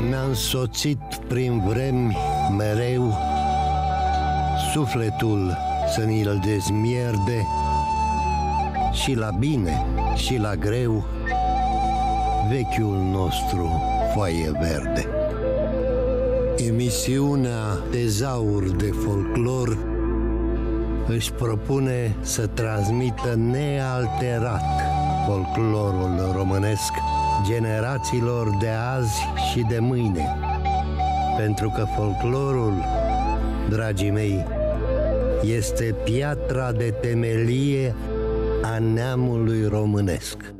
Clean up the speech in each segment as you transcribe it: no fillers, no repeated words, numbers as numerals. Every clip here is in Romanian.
mi-a însoțit prin vremi mereu, sufletul să ni-l dezmierde, și la bine și la greu, vechiul nostru Foaie Verde. Emisiunea Tezaur de Folclor își propune să transmită nealterat folclorul românesc generațiilor de azi și de mâine. Pentru că folclorul, dragii mei, este piatra de temelie a neamului românesc.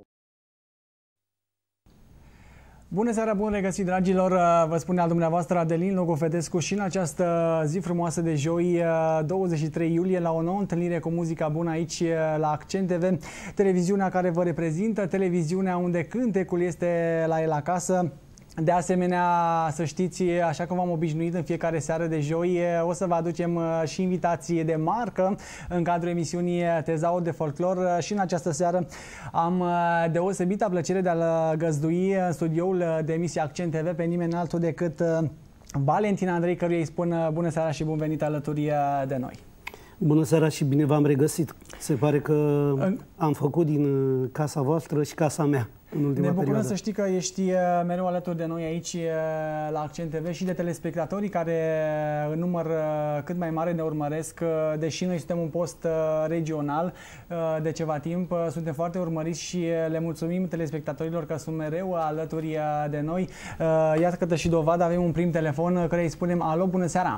Bună seara, bun regăsit, dragilor! Vă spune al dumneavoastră Adelin Logofetescu și în această zi frumoasă de joi, 23 iulie, la o nouă întâlnire cu muzica bună aici la Accent TV, televiziunea care vă reprezintă, televiziunea unde cântecul este la el acasă. De asemenea, să știți, așa cum v-am obișnuit în fiecare seară de joi, o să vă aducem și invitații de marcă în cadrul emisiunii Tezaur de Folclor și în această seară am deosebită plăcere de a-l găzdui în studioul de emisie Accent TV pe nimeni altul decât Valentin Andrei, căruia îi spun bună seara și bun venit alături de noi. Bună seara și bine v-am regăsit. Se pare că am făcut din casa voastră și casa mea în ultima perioadă. Ne bucurăm să știi că ești mereu alături de noi aici la Accent TV și de telespectatorii care în număr cât mai mare ne urmăresc, deși noi suntem un post regional de ceva timp, suntem foarte urmăriți și le mulțumim telespectatorilor că sunt mereu alături de noi. Iată că și dovadă, avem un prim telefon care îi spunem alo, bună seara!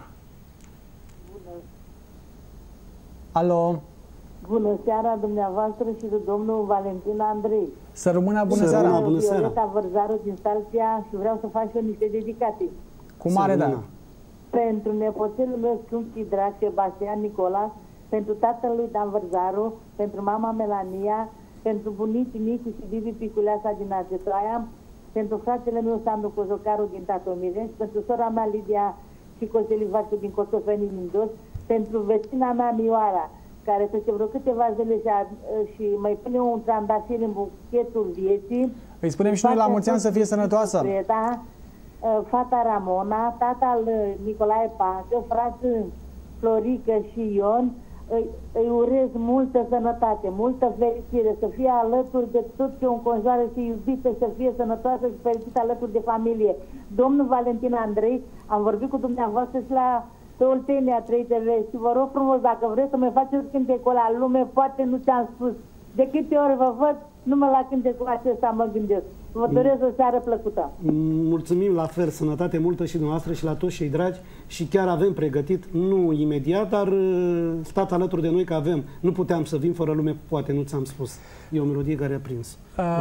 Alo! Bună seara dumneavoastră și de domnul Valentin Andrei. Să rămână, bună seara! Bună seara! Violeta Vărzaru din Stalția și vreau să fac și niște dedicații. Cu mare drag! Pentru nepoțelul meu scump și drag, Sebastian Nicolas, pentru tatăl lui Dan Vărzaru, pentru mama Melania, pentru bunicii Nicu și Bibi Piculeasa din Argetoaia, pentru fratele meu Sandu Cozocaru din Tatomireș, pentru sora mea Lidia și Costel Ivașcu din Costofeni din Dos, pentru vecina mea Mioara, care peste vreo câteva zile și mai pune un trandafir în buchetul vieții. Îi spunem și noi la mulți ani să fie sănătoasă. Freda, fata Ramona, tatăl Nicolae Pacă, frații Florică și Ion, îi urez multă sănătate, multă fericire, să fie alături de tot ce o înconjoară și iubită, să fie sănătoasă și fericită alături de familie. Domnul Valentin Andrei, am vorbit cu dumneavoastră și la Oltenia 3 TV și vă rog frumos, dacă vreți să mă faceți cântecul la lume, poate nu ți-am spus. De câte ori vă văd, numai la cântecul acesta mă gândesc. Vă doresc o seară plăcută. Mulțumim la fel, sănătate multă și dumneavoastră și la toți cei dragi și chiar avem pregătit, nu imediat, dar stați alături de noi că avem. Nu puteam să vin fără lume, poate nu ți-am spus. E o melodie care a prins.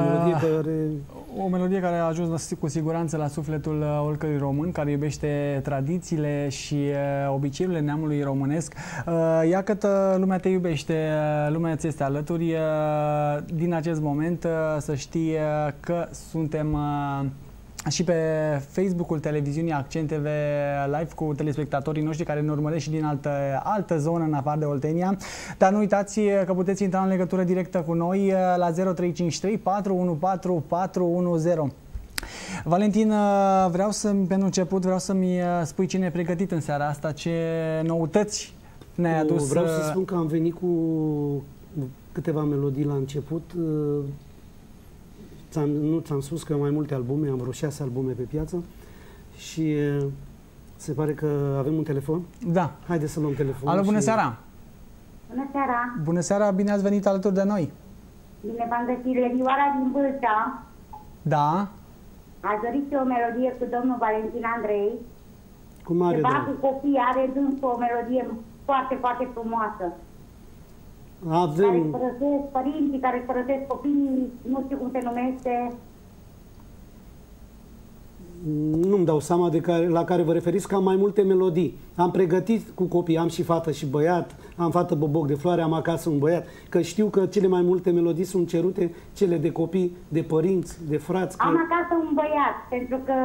O melodie care a ajuns cu siguranță la sufletul oricărui român care iubește tradițiile și obiceiurile neamului românesc. Iată, lumea te iubește, lumea ți este alături. Din acest moment să știi că suntem și pe Facebook-ul televiziunii Accent TV Live cu telespectatorii noștri care ne urmăresc și din altă zonă în afară de Oltenia. Dar nu uitați că puteți intra în legătură directă cu noi la 0353 414 410. Valentin, pentru început vreau să-mi spui ce ne-ai pregătit în seara asta, ce noutăți ne-ai adus. Vreau să spun că am venit cu câteva melodii la început. Nu ți-am spus că am mai multe albume, am vreo 6 albume pe piață și se pare că avem un telefon. Da. Haideți să luăm telefonul. Alo, bună seara! Bună seara! Bună seara, bine ați venit alături de noi! Bine v-am găsit, Lerioara din Vâlcea. Da. Ați dorit o melodie cu domnul Valentin Andrei. Cu mare drag. Ceva cu copii, are dâns o melodie foarte, foarte frumoasă. Avem... Care părăsesc părinții, care părăsesc copiii, nu știu cum se numește. Nu-mi dau seama la care vă referiți, că am mai multe melodii. Am pregătit cu copii, am și fată și băiat, am fată boboc de floare, am acasă un băiat, că știu că cele mai multe melodii sunt cerute, cele de copii, de părinți, de frați. Am acasă un băiat, pentru că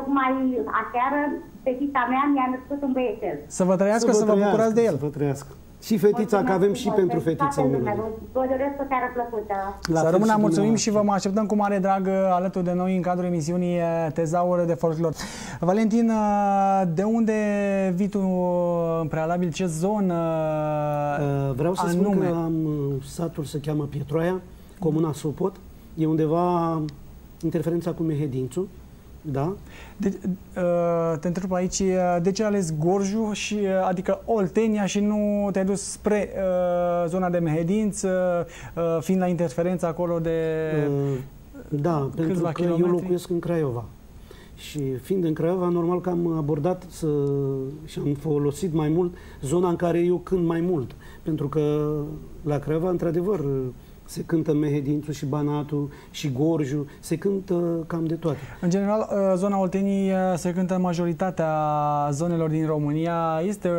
tocmai aseară fetița mea mi-a născut un băiețel. Să vă trăiască, să vă bucurați de el. Să vă trăiască. Și fetița, că avem și pentru fetița o melodie. Vă doresc o seară plăcută. Să rămână, mulțumim și vă așteptăm cu mare drag alături de noi în cadrul emisiunii Tezaur de Folclor. Valentin, de unde vii tu în prealabil? Ce zonă vreau să anume? spun că am satul se cheamă Pietroaia, comuna Sopot. E undeva interferența cu Mehedințu. Da? Te întreb aici, de ce ai ales Gorju, adică Oltenia, și nu te-ai dus spre zona de Mehedinț, fiind la interferență acolo de da, pentru că kilometri? eu locuiesc în Craiova. Și fiind în Craiova, normal că am abordat și am folosit mai mult zona în care eu cânt mai mult. Pentru că la Craiova, într-adevăr, se cântă Mehedințul și Banatul și Gorju, se cântă cam de toate. În general, zona Olteniei se cântă în majoritatea zonelor din România. Este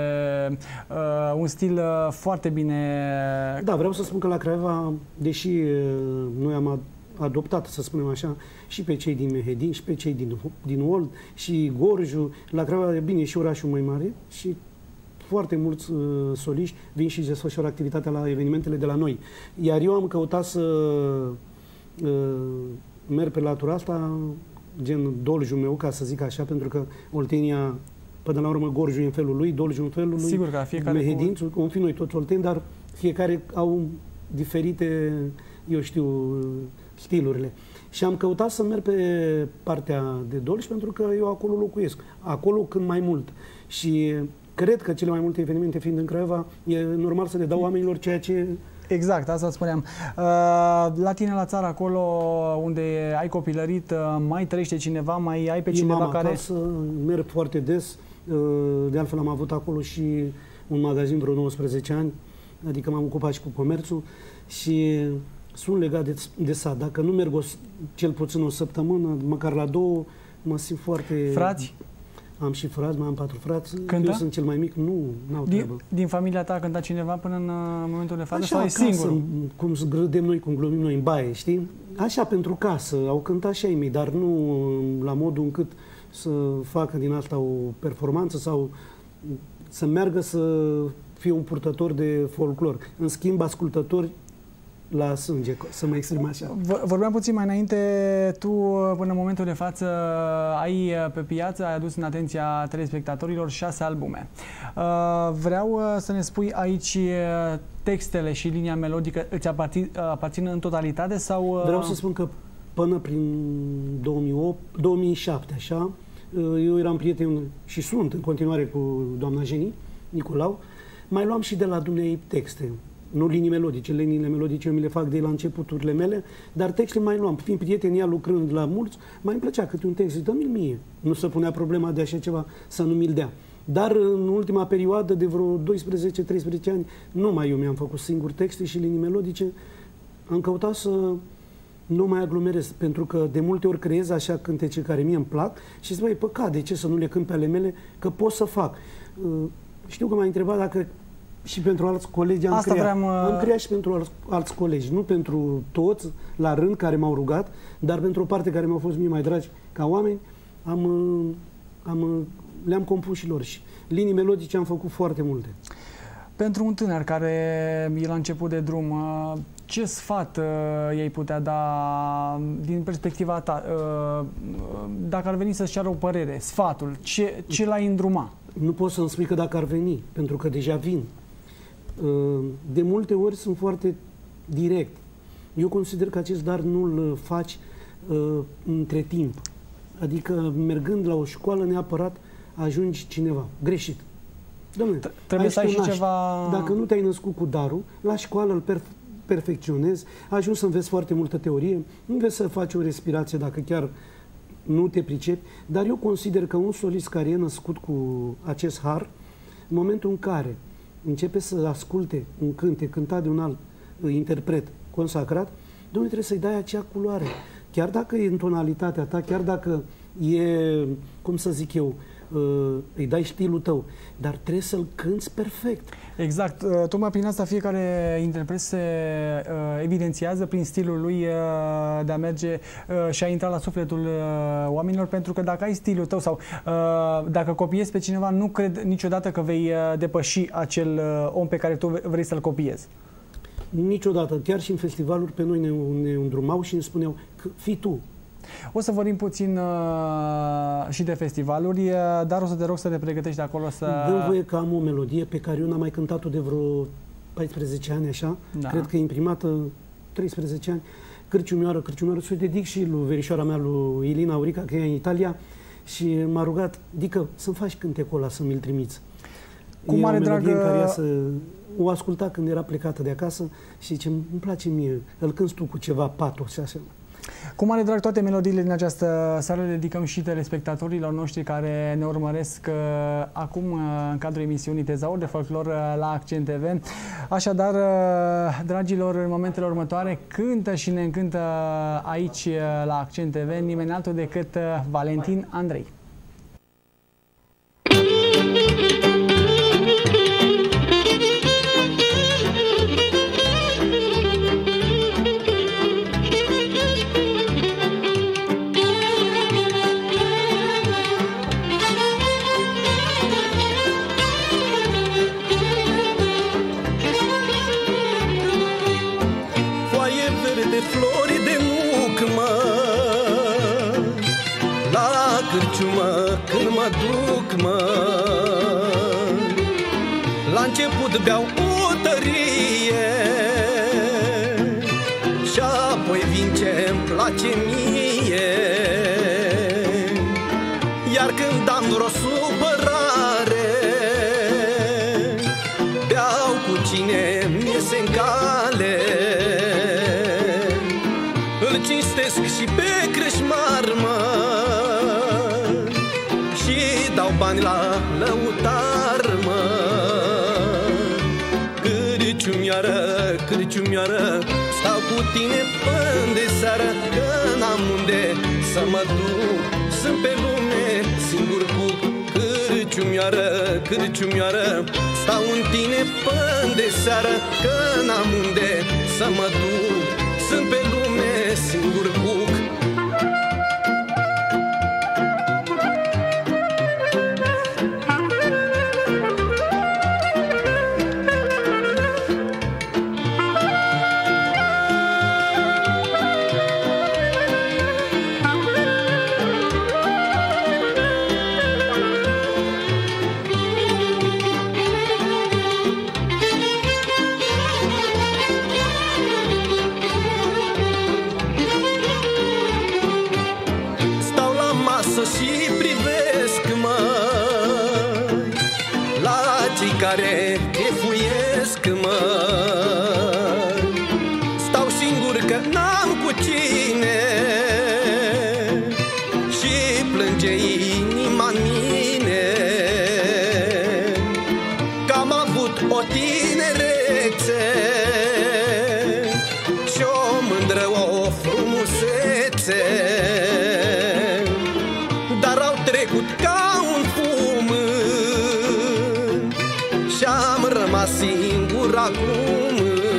un stil foarte bine... Da, vreau să spun că la Craiova, deși noi am adoptat, să spunem așa, și pe cei din Mehedin, și pe cei din Old, și Gorju, la Craiova, bine, și orașul mai mare, și foarte mulți soliști vin și desfășoară activitatea la evenimentele de la noi. Iar eu am căutat să merg pe latura asta, gen Dolju meu, ca să zic așa, pentru că Oltenia, până la urmă, Gorju în felul lui, Dolju în felul lui, sigur că fiecare Mehedințul, cum fi noi toți olteni, dar fiecare au diferite, eu știu, stilurile. Și am căutat să merg pe partea de Dolj, pentru că eu acolo locuiesc. Acolo cânt mai mult. Și cred că cele mai multe evenimente fiind în Craiova, e normal să le dau oamenilor ceea ce... Exact, asta spuneam. La tine la țară, acolo unde ai copilărit, mai trăiește cineva, mai ai pe cineva mama care... acasă, merg foarte des. De altfel am avut acolo și un magazin vreo 19 ani, adică m-am ocupat și cu comerțul și sunt legat de sat. Dacă nu merg cel puțin o săptămână, măcar la 2, mă simt foarte... Frați? Am și frați, mai am 4 frați. Cântă? Eu sunt cel mai mic, n-au treabă. Din familia ta a cântat cineva până în momentul de față? Așa, sau e singur? Cum râdem noi, cum glumim noi în baie, știi? Așa, pentru casă. Au cântat și ai mei, dar nu la modul încât să facă din asta o performanță sau să meargă să fie un purtător de folclor. În schimb, ascultători la sânge, să mă exprim așa. Vorbeam puțin mai înainte, tu până în momentul de față ai pe piață, ai adus în atenția telespectatorilor 6 albume. Vreau să ne spui aici textele și linia melodică îți aparțin în totalitate sau... Vreau să spun că până prin 2007, așa, eu eram prieten și sunt în continuare cu doamna Jenny Nicolau, mai luam și de la dumneei texte. Nu linii melodice, liniile melodice eu mi le fac de la începuturile mele, dar textele mai luam. Fiind prietenia, lucrând la mulți, mai îmi plăcea câte un text, dă-mi-l mie. Nu se punea problema de așa ceva să nu mi-l dea. Dar în ultima perioadă, de vreo 12-13 ani, numai eu mi-am făcut singur texte și linii melodice. Am căutat să nu mai aglomerez, pentru că de multe ori creez așa cântece care mie îmi plac și zic, băi, păcat, de ce să nu le cânt pe ale mele, că pot să fac. Știu că m-ai întrebat dacă și pentru alți colegi am creat și pentru alți colegi, nu pentru toți la rând care m-au rugat, dar pentru o parte care mi-au fost mie mai dragi ca oameni, le-am compus și lor. Și linii melodice am făcut foarte multe. Pentru un tânăr care e la început de drum, ce sfat i-ai putea da din perspectiva ta? Dacă ar veni să-ți ceară o părere, sfatul, ce l-ai îndruma? Nu pot să-mi spui că dacă ar veni, pentru că deja vin. De multe ori sunt foarte direct. Eu consider că acest dar nu-l faci între timp. Adică mergând la o școală neapărat ajungi cineva. Greșit. Dom'le, trebuie să ai și ceva... Dacă nu te-ai născut cu darul, la școală îl perfecționezi, ajungi să înveți foarte multă teorie, înveți să faci o respirație dacă chiar nu te pricepi, dar eu consider că un solist care e născut cu acest har, în momentul în care începe să asculte un cântec cântat de un alt interpret consacrat, Dom'le, trebuie să-i dai acea culoare. Chiar dacă e în tonalitatea ta, chiar dacă e, cum să zic eu, îi dai stilul tău, dar trebuie să-l cânți perfect. Exact. Tocmai prin asta fiecare interpret se evidențiază prin stilul lui de a merge și a intra la sufletul oamenilor, pentru că dacă ai stilul tău sau dacă copiezi pe cineva, nu cred niciodată că vei depăși acel om pe care tu vrei să-l copiezi. Niciodată. Chiar și în festivaluri pe noi ne îndrumau și ne spuneau că fii tu. O să vorbim puțin și de festivaluri, dar o să te rog să te pregătești de acolo să... Dă-mi voie că am o melodie pe care eu n-am mai cântat-o de vreo 14 ani, așa. Da. Cred că e imprimată 13 ani. Cârciumioară, cârciumioară. Să o dedic și lui verișoara mea, lui Ilina Aurica, că e în Italia, și m-a rugat, Dică, să-mi faci cântecul ăla, să mi-l trimiți. Cu mare drag... în care ea o asculta când era plecată de acasă și zice, îmi place mie, îl cânti tu cu ceva patos și așa. Cu mare drag, toate melodiile din această seară le dedicăm și telespectatorilor noștri care ne urmăresc acum în cadrul emisiunii Tezaur de Folclor la Accent TV. Așadar, dragilor, în momentele următoare cântă și ne încântă aici la Accent TV nimeni altul decât Valentin Andrei. Flori de muc, mă, la cârciumă când mă duc, mă. La început beau o tărie și apoi vin ce-mi place mie. Iar când am vreo supărare, beau cu cine mi-iese în cale. Îl cinstesc și pe creșmar, mă, și dau bani la lăutar, mă. Cârciumioară, cârciumioară, stau cu tine până de seară, că n-am unde să mă duc, sunt pe lume singur cuc. Cârciumioară, cârciumioară, stau în tine până de seară, că n-am unde să mă duc, sunt pe lume singur cuc. Și privesc, mă, la cei care chefuiesc, mă. Stau singur că n-am cu cine și plânge inima în mine, că am avut o tinerețe și o mândră, o frumusețe, dar au trecut ca un fum și am rămas singur acum.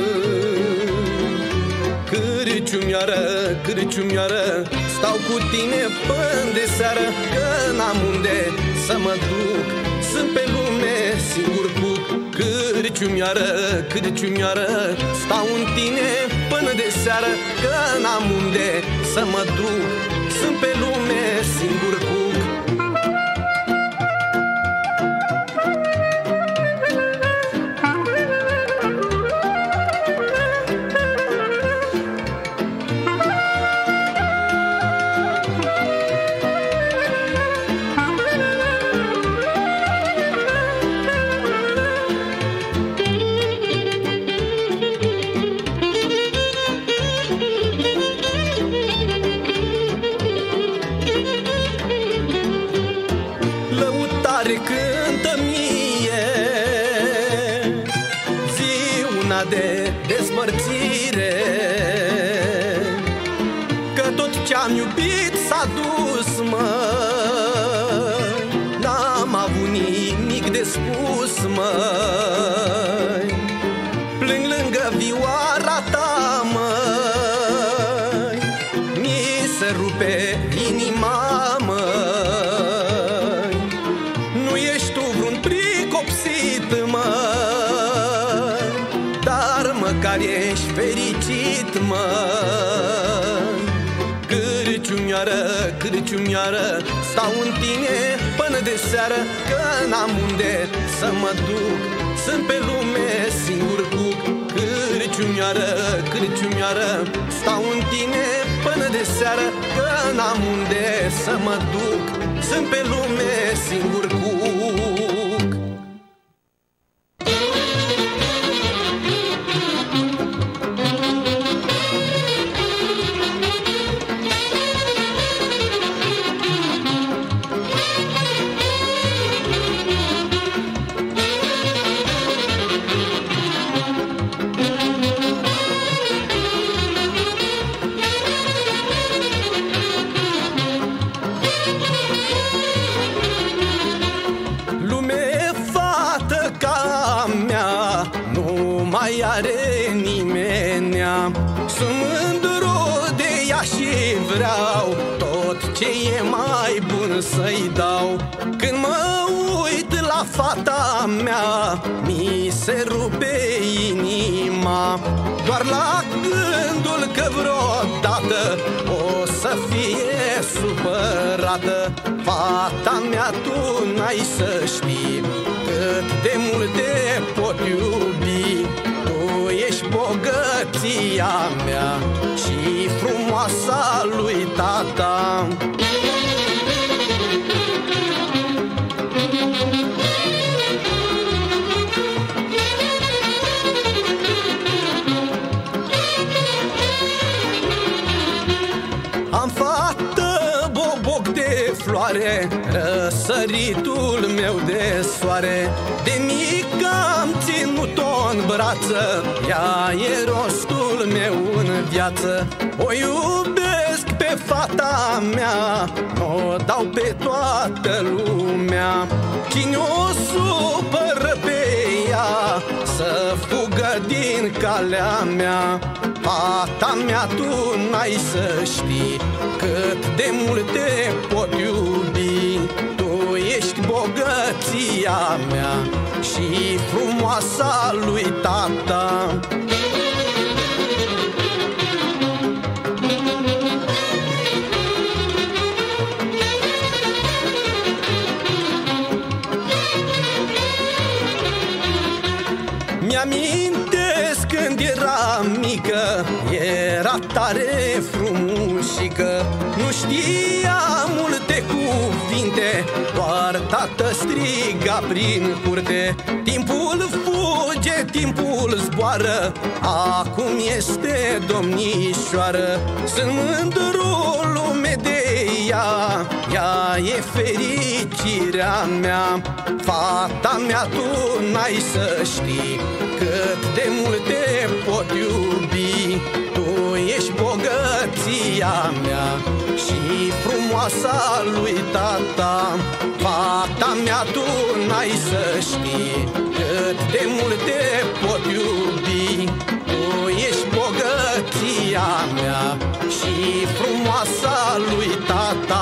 Cârciumioară, cârciumioară, stau cu tine până de seară, că n-am unde să mă duc, sunt pe lume singur cuc. Cârciumioară, cârciumioară, stau în tine până de seară, că n-am unde să mă duc, sunt pe lume singur cuc. Cântă mie zi una de despărțire, că tot ce-am iubit s-a dus, mă, nimic de spus, măi. Plâng lângă vioara ta, măi. Mi se rupe inima, măi. Nu ești tu vreun pricopsit, măi, dar măcar ești fericit, măi. Cârciumioară, cârciumioară, stau în tine până de seară, că n-am unde să mă duc, sunt pe lume singur cuc. Cârciumioară, cârciumioară, stau în tine până de seară, că n-am unde să mă duc, sunt pe lume singur cuc. Mai are nimenea, sunt mândru de ea și vreau tot ce e mai bun să-i dau. Când mă uit la fata mea, mi se rupe inima, doar la gândul că vreodată o să fie supărată. Fata mea, tu n-ai să știi cât de mult te pot iubi. Tu ești bogăția mea și frumoasa lui tata. Am fată boboc de floare, răsăritul meu de soare. De mic am ținut-o în brață, ea e rostul meu în viață. O iubesc pe fata mea, o dau pe toată lumea. Cine o supără pe ea, să fugă din calea mea. Fata mea, tu n-ai să știi cât de mult te pot iubi. Tu ești bogăția mea și frumoasa lui tata. Mi-amintesc când era mică, era tare frumușică. Nu știa multe cuvinte, doar tată striga prin curte. Timpul fuge, timpul zboară, acum este domnișoară. Sunt mândru lume de ea, ea e fericirea mea. Fata mea, tu n-ai să știi cât de mult te pot iubi. Tu ești bogăția mea și frumoasa lui tata. Fata mea, tu n-ai să știi cât de mult te pot iubi. Tu ești bogăția mea și frumoasa lui tata.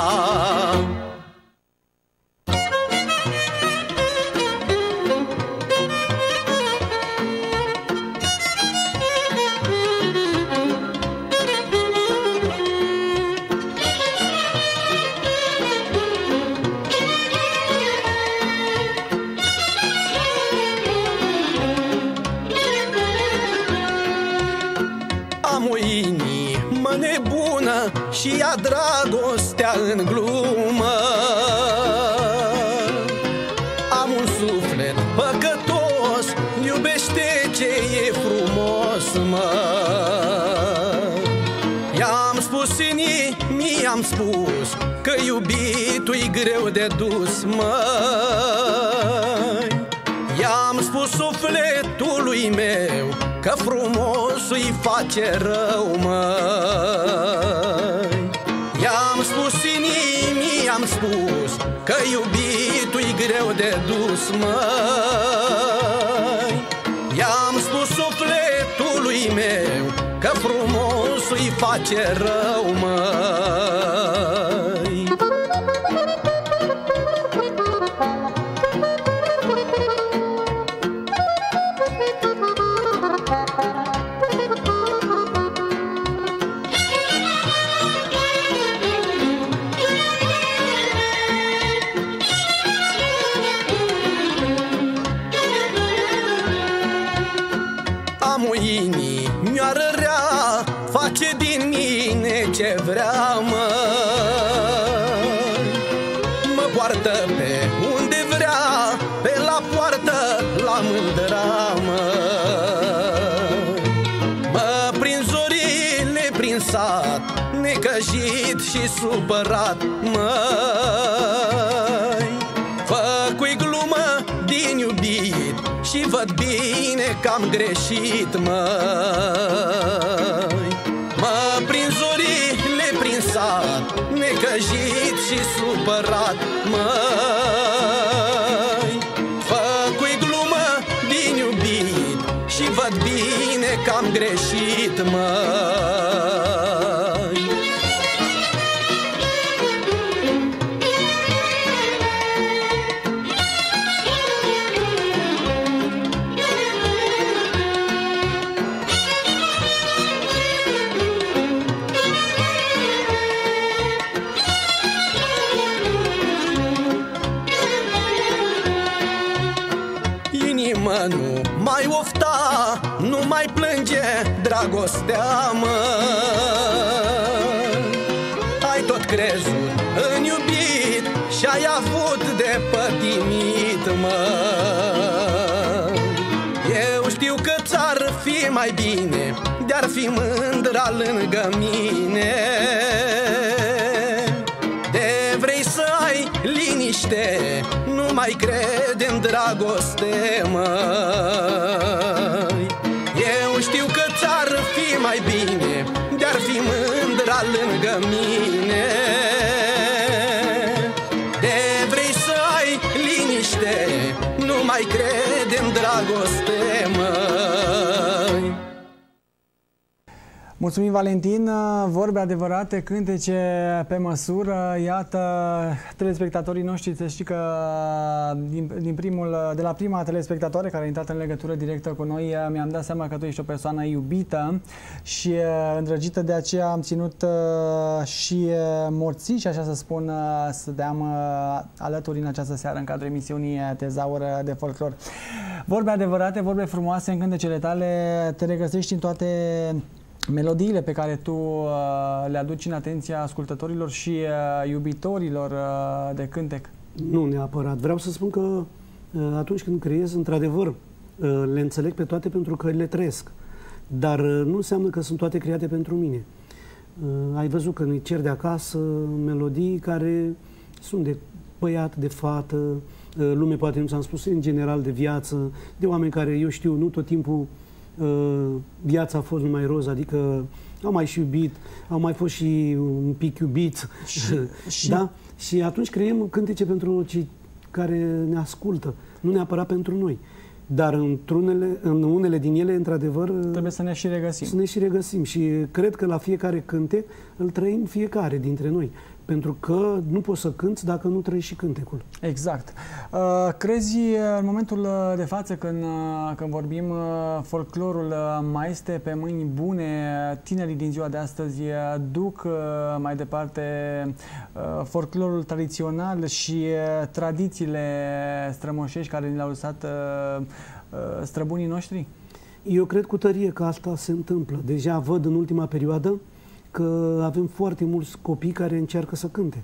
Am o inimă nebună și ia dragostea în glumă. Am un suflet păcătos, iubește ce e frumos, mă. I-am spus inimii, i-am spus că iubitul-i greu de dus, mă. I-am spus sufletului meu că frumos îi face rău, măi. I-am spus inimii, i-am spus că iubitul-i greu de dus, măi. I-am spus sufletului meu că frumosul-i face rău, măi. Am o inimioară rea, face din mine ce vrea, măi. Mă poartă pe unde vrea, pe la poartă, la mândra, măi. Mă prin zorile, prin sat, necăjit și supărat, măi. Făcui glumă din iubit și văd bine că am greșit, măi. Mă prin zorile, prin sat, necăjit și supărat, măi. Făcui glumă din iubit și văd bine că am greșit, măi. Inima nu mai ofta, nu mai plânge dragostea, măi. Ai tot crezut în iubit și ai avut de pătimit, măi. Eu știu că ți-ar fi mai bine de-ar fi mândra lângă mine. De vrei să ai liniște, nu mai crede în dragoste, măi. Eu știu că ți-ar fi mai bine de-ar fi mândra lângă mine. De vrei să ai liniște, nu mai crede în dragoste, măi. Mulțumim, Valentin. Vorbe adevărate, cântece pe măsură. Iată, telespectatorii noștri, să știi că de la prima telespectatoare care a intrat în legătură directă cu noi, mi-am dat seama că tu ești o persoană iubită și îndrăgită, de aceea am ținut și morții, și așa să spun, să deam alături în această seară în cadrul emisiunii Tezaur de Folclor. Vorbe adevărate, vorbe frumoase în cântecele tale, te regăsești în toate melodiile pe care tu le aduci în atenția ascultătorilor și iubitorilor de cântec. Nu neapărat. Vreau să spun că atunci când creez, într-adevăr, le înțeleg pe toate pentru că le trăiesc. Dar nu înseamnă că sunt toate create pentru mine. Ai văzut că îi cer de acasă melodii care sunt de băiat, de fată, lume poate, nu ți-am spus, în general de viață, de oameni care, eu știu, nu tot timpul viața a fost numai roz, adică au mai și iubit, au mai fost și un pic iubit. Da? Și atunci creăm cântece pentru cei care ne ascultă, nu neapărat pentru noi. Dar în unele din ele, într-adevăr, trebuie să ne și regăsim. Să ne și regăsim. Și cred că la fiecare cântec îl trăim fiecare dintre noi. Pentru că nu poți să cânți dacă nu trăiești și cântecul. Exact. Crezi în momentul de față, când vorbim, folclorul mai este pe mâini bune? Tinerii din ziua de astăzi duc mai departe folclorul tradițional și tradițiile strămoșești care ni le-au lăsat străbunii noștri? Eu cred cu tărie că asta se întâmplă. Deja văd în ultima perioadă că avem foarte mulți copii care încearcă să cânte.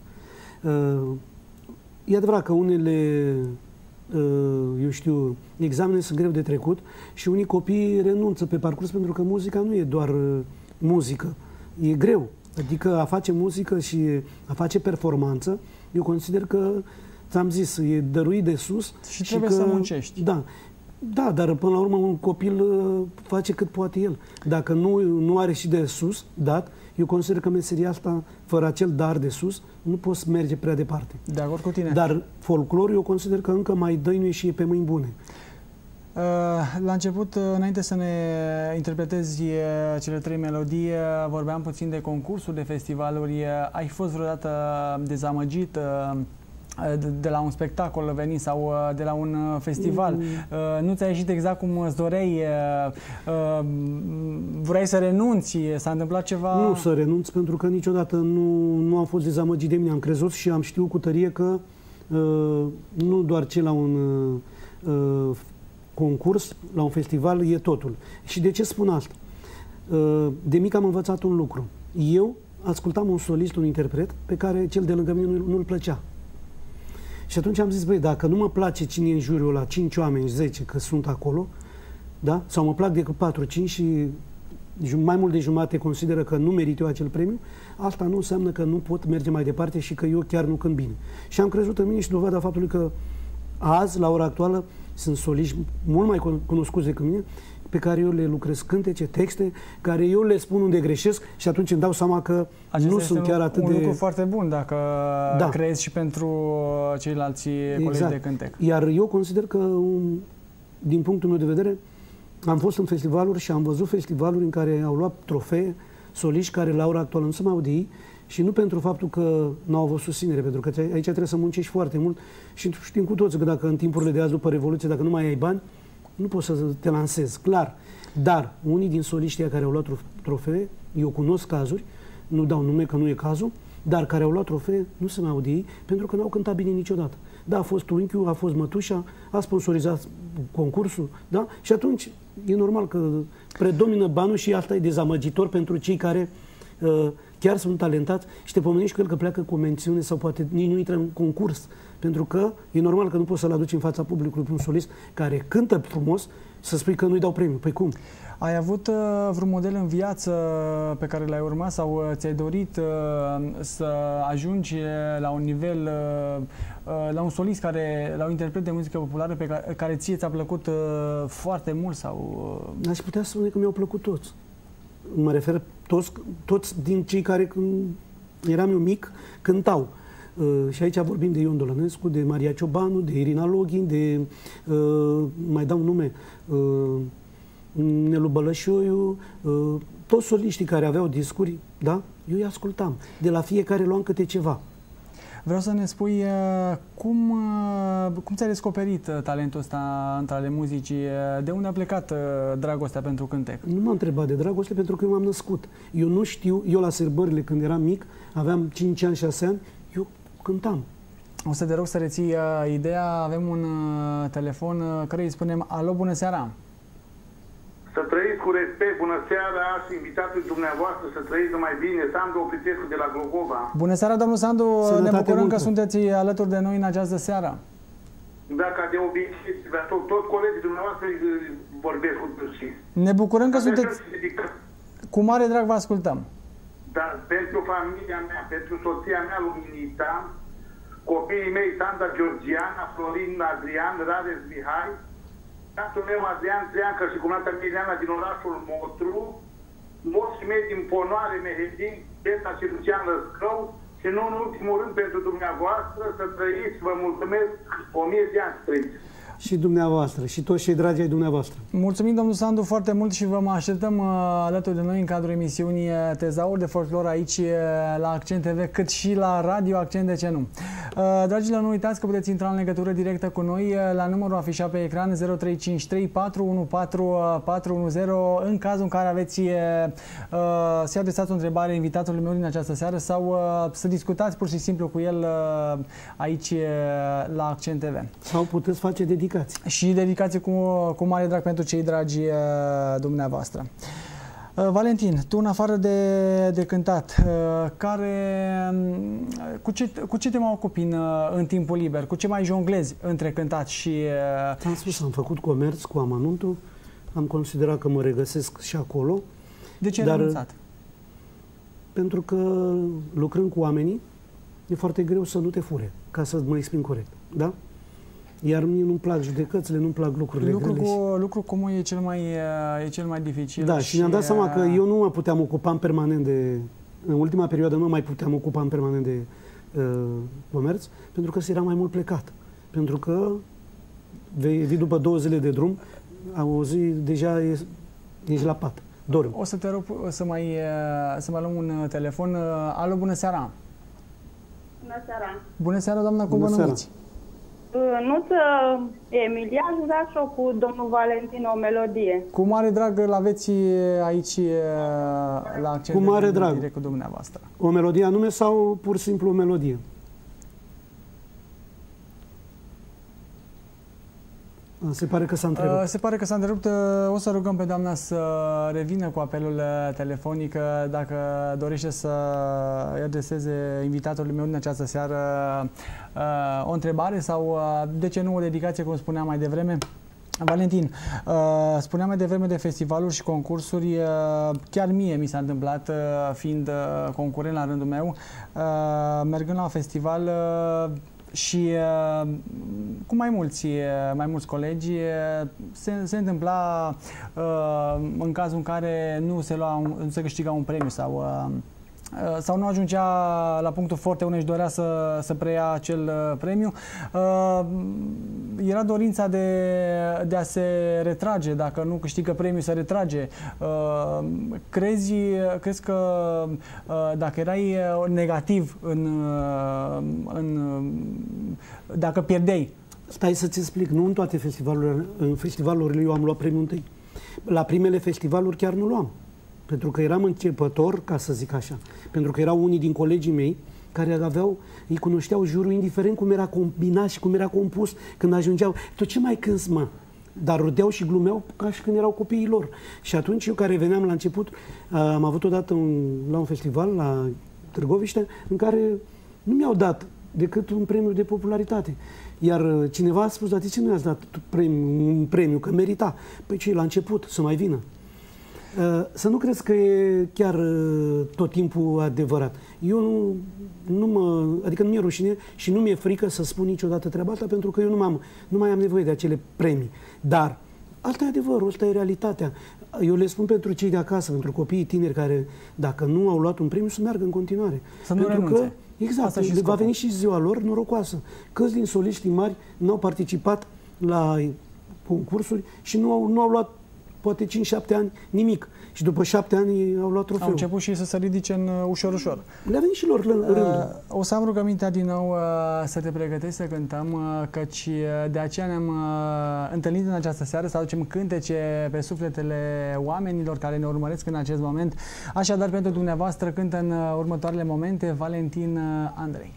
E adevărat că unele, eu știu, examene sunt greu de trecut și unii copii renunță pe parcurs pentru că muzica nu e doar muzică. E greu. Adică a face muzică și a face performanță, eu consider că, ți-am zis, e dăruit de sus. Și trebuie să muncești. Da. Da, dar până la urmă un copil face cât poate el. Dacă nu are și de sus dat, Eu consider că meseria asta, fără acel dar de sus, nu poți merge prea departe. De acord cu tine. Dar folclorul, eu consider că încă mai dăinuie și e pe mâini bune. La început, înainte să ne interpretezi cele 3 melodii, vorbeam puțin de concursuri, de festivaluri. Ai fost vreodată dezamăgit de la un spectacol venit sau de la un festival? Nu ți-a ieșit exact cum îți doreai? Vrei să renunți? S-a întâmplat ceva? Nu să renunț, pentru că niciodată nu am fost dezamăgit de mine. Am crezut și am știut cu tărie că nu doar ce la un concurs, la un festival, e totul. Și de ce spun asta? De mic am învățat un lucru. Eu ascultam un solist, un interpret, pe care cel de lângă mine nu-l plăcea. Și atunci am zis, băi, dacă nu mă place cine e în juriul ăla, 5 oameni, 10 că sunt acolo, da? Sau mă plac decât 4-5 și mai mult de jumate consideră că nu merit eu acel premiu, asta nu înseamnă că nu pot merge mai departe și că eu chiar nu cânt bine. Și am crezut în mine și dovada faptului că azi, la ora actuală, sunt soliști mult mai cunoscuți decât mine, pe care eu le lucrez cântece, texte, care eu le spun unde greșesc și atunci îmi dau seama că nu sunt chiar atât de... un lucru foarte bun dacă creezi și pentru ceilalți colegi de cântec. Iar eu consider că, din punctul meu de vedere, am fost în festivaluri și am văzut festivaluri în care au luat trofee soliști care la ora actuală nu se mai aud de ei și nu pentru faptul că nu au avut susținere, pentru că aici trebuie să muncești foarte mult și știm cu toți că dacă în timpurile de azi, după Revoluție, dacă nu mai ai bani, nu poți să te lansezi, clar. Dar unii din soliștii care au luat trofee, eu cunosc cazuri, nu dau nume că nu e cazul, dar care au luat trofee nu se mai aud de ei pentru că n-au cântat bine niciodată. Da, a fost unchiul, a fost mătușa, a sponsorizat concursul, da? Și atunci e normal că predomină banul și asta e dezamăgitor pentru cei care chiar sunt talentați și te pomenești cu el că pleacă cu o mențiune sau poate nici nu intră în concurs. Pentru că e normal că nu poți să-l aduci în fața publicului pe un solist care cântă frumos să spui că nu-i dau premiu. Păi cum? Ai avut vreun model în viață pe care l-ai urmat sau ți-ai dorit să ajungi la un nivel, la un solist, la un interpret de muzică populară pe care ție ți-a plăcut foarte mult? Sau? Aș putea spune că mi-au plăcut toți. Mă refer toți din cei care, când eram eu mic, cântau. Și aici vorbim de Ion Dolănescu, de Maria Ciobanu, de Irina Login, de, mai dau nume, Nelu Bălășoiu, toți soliștii care aveau discuri, da? Eu îi ascultam. De la fiecare luam câte ceva. Vreau să ne spui cum ți-ai descoperit talentul ăsta între ale muzicii? De unde a plecat dragostea pentru cântec? Nu m-am întrebat de dragoste pentru că eu m-am născut. Eu nu știu, eu la sărbările când eram mic, aveam 5 ani, 6 ani, eu cântam. O să te rog să reții ideea. Avem un telefon care îi spunem: alo, bună seara! Să trăiți cu respect, bună seara și invitatul dumneavoastră să trăiți numai bine. Sandu Opritescu de la Glogova. Bună seara, domnul Sandu! Sănătate ne bucurăm multă. Că sunteți alături de noi în această seară. Da, ca de obicei, toți colegii dumneavoastră vorbesc cu dânsii. Ne bucurăm că sunteți... Cu mare drag vă ascultăm. Dar pentru familia mea, pentru soția mea, Luminita, copiii mei, Sanda Georgiana, Florin Adrian, Rades Mihai, tatăl meu Adrian Treancă și cumnata Miliana din orașul Motru, moșii mei din Ponoare, Mehedin, Beta și Lucian Lăscău și nu în ultimul rând pentru dumneavoastră să trăiți, vă mulțumesc, 1000 de ani să trăiți. Și dumneavoastră, și toți cei dragi ai dumneavoastră. Mulțumim, domnul Sandu, foarte mult și vă așteptăm alături de noi în cadrul emisiunii Tezaur de Folclor aici la Accent TV, cât și la Radio Accent, de ce nu. Dragilor, nu uitați că puteți intra în legătură directă cu noi la numărul afișat pe ecran 0353 414 410 în cazul în care aveți să adresați o întrebare invitatului meu din această seară sau să discutați pur și simplu cu el aici la Accent TV. Sau puteți face dedicații. Și dedicație cu mare drag pentru cei dragi dumneavoastră. Valentin, tu în afară de cântat, cu ce te mai ocupi în timpul liber? Cu ce mai jonglezi între cântat și... Am spus, am făcut comerț cu amănuntul, am considerat că mă regăsesc și acolo. De ce ai renunțat? Pentru că lucrând cu oamenii e foarte greu să nu te fure, ca să mă exprim corect, da? Iar mie nu-mi plac judecățile, nu-mi plac lucrurile grele. Lucru comun e cel mai dificil. Da, și mi-am dat seama că eu nu mă puteam ocupa permanent de în ultima perioadă nu mai puteam ocupa în permanent de comerț, pentru că era mai mult plecat. Pentru că vii după 2 zile de drum, o zi deja ești la pat, dormi. O să te rog să mai luăm un telefon. Alo, bună seara! Bună seara! Bună seara, doamna, cum vă numiți? Nuță Emilia, aș vrea și-o cu domnul Valentin o melodie. Cu mare drag îl aveți aici la accent. Cu mare drag. Direct cu dumneavoastră. O melodie anume sau pur și simplu o melodie? Se pare că s-a întrerupt. Se pare că s-a întrerupt. O să rugăm pe doamna să revină cu apelul telefonic dacă dorește să îi adreseze invitatului meu în această seară o întrebare sau, de ce nu, o dedicație, cum spuneam mai devreme. Valentin, spuneam mai devreme de festivaluri și concursuri. Chiar mie mi s-a întâmplat, fiind concurent la rândul meu, mergând la un festival și cu mai mulți colegi se întâmpla în cazul în care nu se câștiga un premiu sau nu ajungea la punctul forte unde își dorea să preia acel premiu. Era dorința de a se retrage, dacă nu câștigă premiul, să retrage. Crezi că dacă erai negativ dacă pierdeai? Stai să-ți explic. Nu în toate festivalurile. În festivalurile eu am luat premiul întâi. La primele festivaluri chiar nu luam. Pentru că eram începător, ca să zic așa. Pentru că erau unii din colegii mei care îi cunoșteau jurul, indiferent cum era combinat și cum era compus, când ajungeau. Tu ce mai cânți, mă? Dar râdeau și glumeau ca și când erau copiii lor. Și atunci eu, care veneam la început, am avut odată la un festival la Târgoviște, în care nu mi-au dat decât un premiu de popularitate. Iar cineva a spus, dar de ce nu i-ați dat un premiu, că merita? Păi ce, la început, să mai vină. Să nu crezi că e chiar tot timpul adevărat. Eu adică nu mi-e rușine și nu mi-e frică să spun niciodată treaba asta, pentru că eu nu mai am nevoie de acele premii. Dar asta e adevărul, asta e realitatea. Eu le spun pentru cei de acasă, pentru copiii tineri care, dacă nu au luat un premiu, să meargă în continuare. Să nu renunțe. Exact, va veni și ziua lor norocoasă. Câți din soliștii mari n-au participat la concursuri și nu au luat poate 5-7 ani, nimic. Și după 7 ani au luat trofeul. Au început și să se ridice în ușor. Le-a venit și lor rândul. O să am rugămintea din nou să te pregătești să cântăm, căci de aceea ne-am întâlnit în această seară, să aducem cântece pe sufletele oamenilor care ne urmăresc în acest moment. Așadar, pentru dumneavoastră cântă în următoarele momente Valentin Andrei.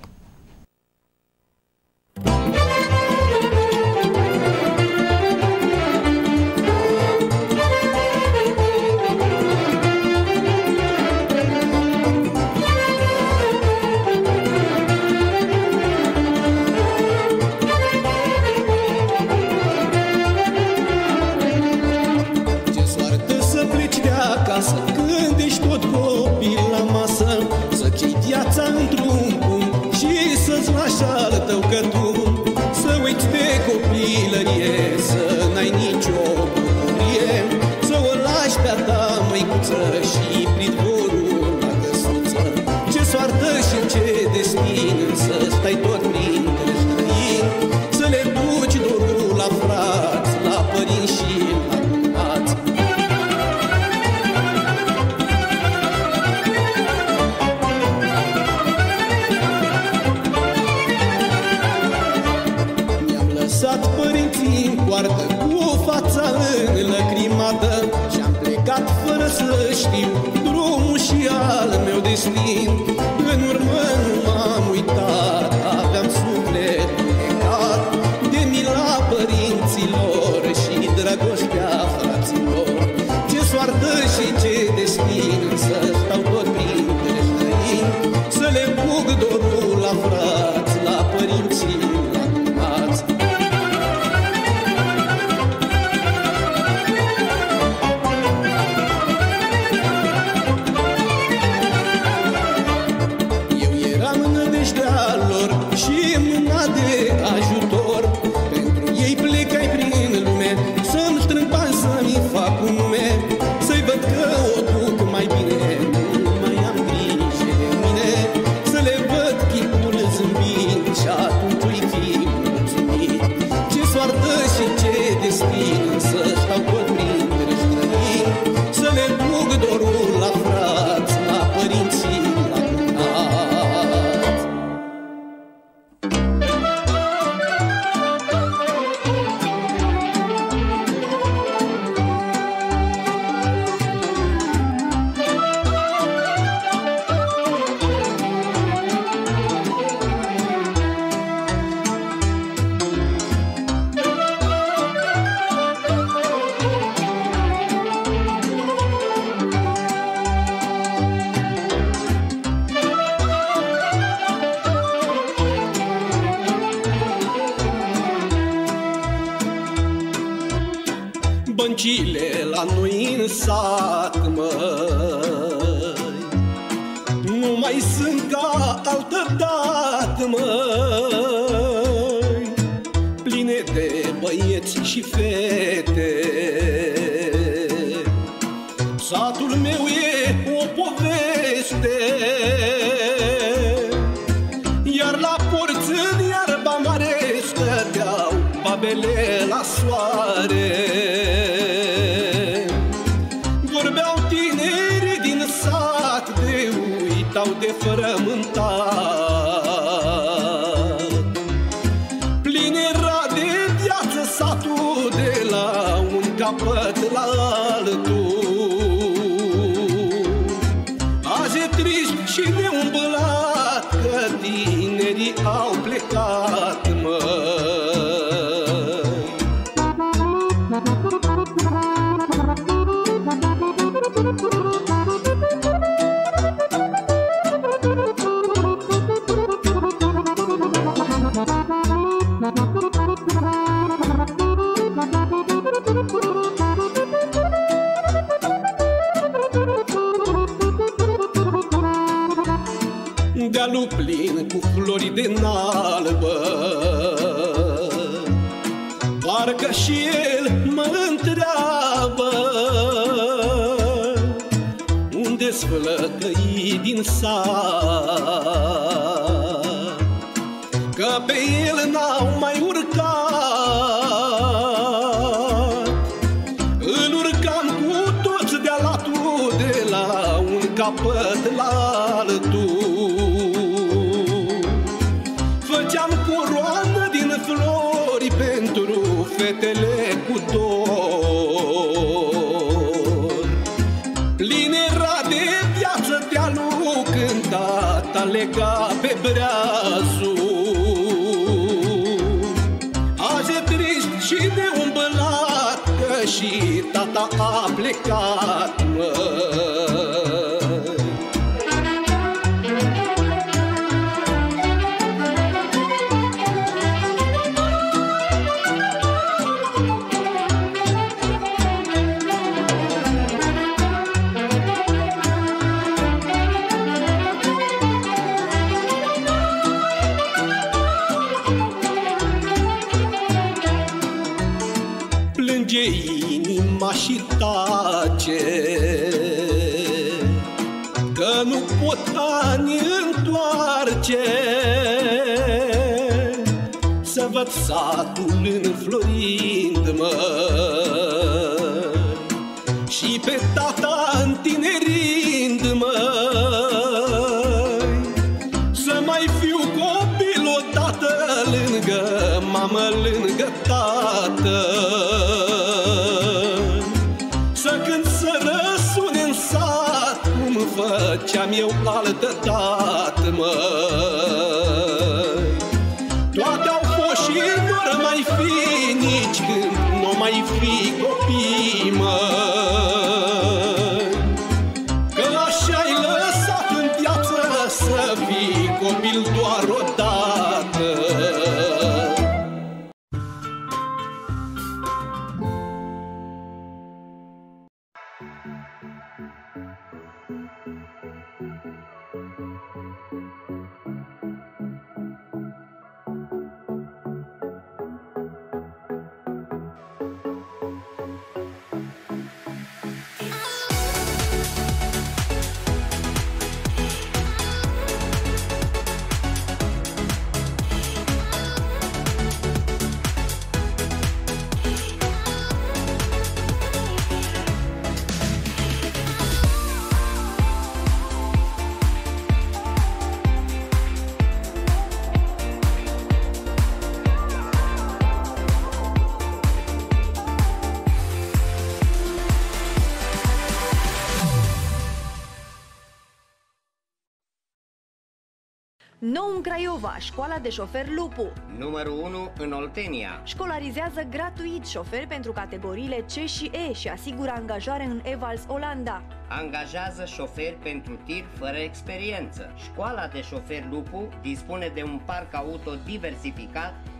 Când ești tot copil la masă, să cei viața într-un punct și să-ți lași al tău cătum, să uiți de copilărie, să n-ai nicio bucurie, să o lași pe-a ta măicuță și pridvorul la căsuță. Ce soartă și ce destin, să stai tot printre străini, să le duci dorul la frați, la părinți și la cunați. Părinții în poartă cu fața înlăcrimată și-am plecat fără să știu drumul și al meu destin. În urmă nu m-am uitat, aveam suflet plecat de mila părinților și dragostea fraților. Ce soartă și ce destin, să stau tot printre străini, să le bug dorul la frați, la părinții, la cunați. Și mâna de ajutor, pentru ei plecai prin lume, să-mi strâng bani, să-mi fac un nume, să-i văd că o duc mai bine, nu mai am grijă. băncile la noi în sat, măi, nu mai sunt ca altădată, măi, pline de băieți și fete. Satul meu e o poveste, iar la porți în iarba mare stăteau babele la soare. Vorbeau tinerii din sat, de uitau de frământat. Plin era de viață satul, de la un capăt la altul. Azi e trist și neumbălat că tinerii au plecat, măi. Dealul plin cu flori de nalbă, parcă și el mă întreabă, unde-s flăcăii din sat, că pe el n-au mai urcat. Îl urcam cu toți de-a latul, de la un capăt la altul. Făceam coroană din flori pentru fetele cu dor. Plin era de viață dealul când tata lega pe breazul. Azi e trist și neumbălat că și tata a plecat, măi. Plânge inima și tace, că nu pot ani întoarce. Să văd satul înflorind, măi, și pe tata întinerind, măi. Să mai fiu copil odată lângă mamă, lângă tată. Să cânt, să răsune în sat cum făceam eu altădată, măi. Toate au fost și nu mai fi nici când nu mai fi copii, măi. Că așa-i lăsat în viață să fii copil doar odată. Nou în Craiova, școala de șofer Lupu. Numărul 1 în Oltenia. Școlarizează gratuit șoferi pentru categoriile C și E și asigură angajare în Evals, Olanda. Angajează șoferi pentru tir fără experiență. Școala de șofer Lupu dispune de un parc auto diversificat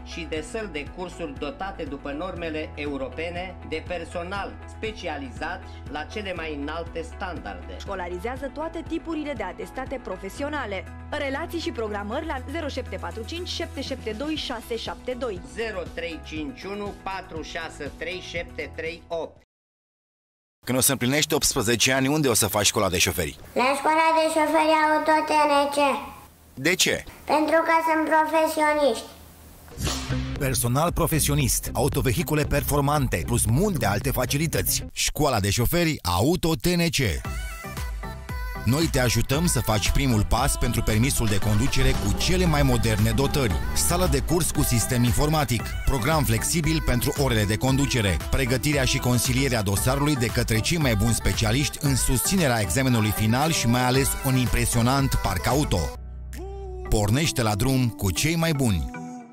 și de săli de cursuri dotate după normele europene, de personal specializat la cele mai înalte standarde. Școlarizează toate tipurile de atestate profesionale. Relații și programări la 0745 772 672 0351 463 738. Când o să împlinești 18 ani, unde o să faci școala de șoferi? La școala de șoferi auto TNC. De ce? Pentru că sunt profesioniști. Personal profesionist, autovehicule performante, plus multe alte facilități. Școala de șoferi Auto TNC. Noi te ajutăm să faci primul pas pentru permisul de conducere cu cele mai moderne dotări. Sală de curs cu sistem informatic, program flexibil pentru orele de conducere, pregătirea și consilierea dosarului de către cei mai buni specialiști în susținerea examenului final și mai ales un impresionant parc auto. Pornește la drum cu cei mai buni.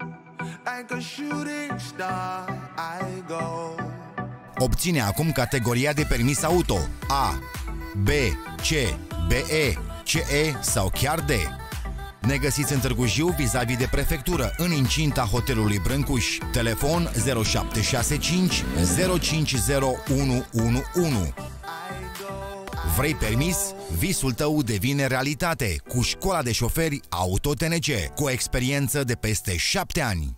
Obține acum categoria de permis auto A, B, C, BE, CE sau chiar D. Ne găsiți în Târgu Jiu, vis-a-vis de prefectură, în incinta hotelului Brâncuș. Telefon 0765 050111. Vrei permis? Visul tău devine realitate cu școala de șoferi Auto TNC, cu o experiență de peste 7 ani.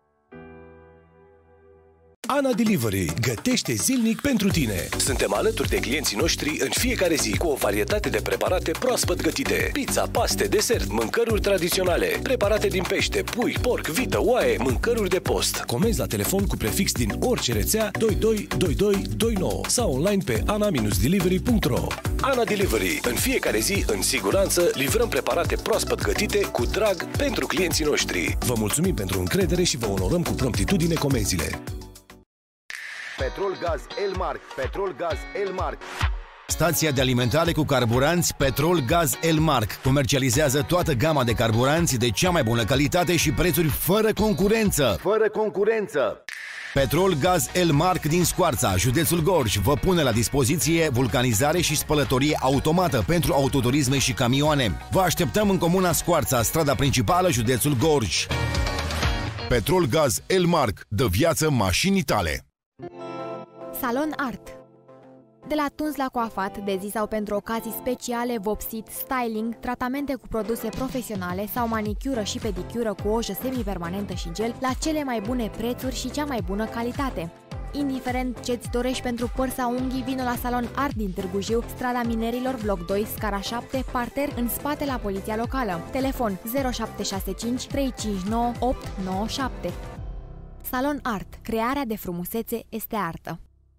Ana Delivery gătește zilnic pentru tine. Suntem alături de clienții noștri în fiecare zi cu o varietate de preparate proaspăt gătite. Pizza, paste, desert, mâncăruri tradiționale, preparate din pește, pui, porc, vită, oaie, mâncăruri de post. Comenzi la telefon cu prefix din orice rețea 222229 sau online pe ana-delivery.ro. Ana Delivery. În fiecare zi, în siguranță, livrăm preparate proaspăt gătite cu drag pentru clienții noștri. Vă mulțumim pentru încredere și vă onorăm cu promptitudine comenzile. Petrol Gaz Elmarc. Petrol Gaz Elmarc. Stația de alimentare cu carburanți Petrol Gaz Elmarc comercializează toată gama de carburanți de cea mai bună calitate și prețuri fără concurență. Fără concurență. Petrol Gaz Elmarc din Scoarța, județul Gorj, vă pune la dispoziție vulcanizare și spălătorie automată pentru autoturisme și camioane. Vă așteptăm în comuna Scoarța, strada principală, județul Gorj. Petrol Gaz Elmarc, dă viață mașinii tale. Salon Art. De la tuns la coafat, de zi sau pentru ocazii speciale, vopsit, styling, tratamente cu produse profesionale sau manicură și pedicură cu ojă semipermanentă și gel la cele mai bune prețuri și cea mai bună calitate. Indiferent ce-ți dorești pentru păr sau unghii, vină la Salon Art din Târgu Jiu, strada Minerilor, bloc 2, scara 7, parter, în spate la poliția locală. Telefon 0765 359 897. Salon Art. Crearea de frumusețe este artă.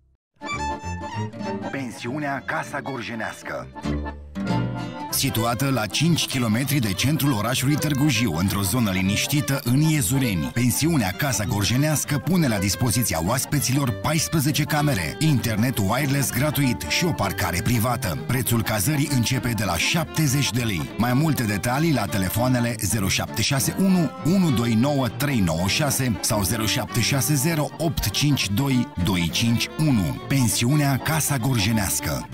Pensiunea Casa Gorjenească. Situată la 5 km de centrul orașului Târgu Jiu, într-o zonă liniștită în Iezureni, pensiunea Casa Gorjenească pune la dispoziția oaspeților 14 camere, internet wireless gratuit și o parcare privată. Prețul cazării începe de la 70 de lei. Mai multe detalii la telefoanele 0761 129 396 sau 0760 852 251. Pensiunea Casa Gorjenească.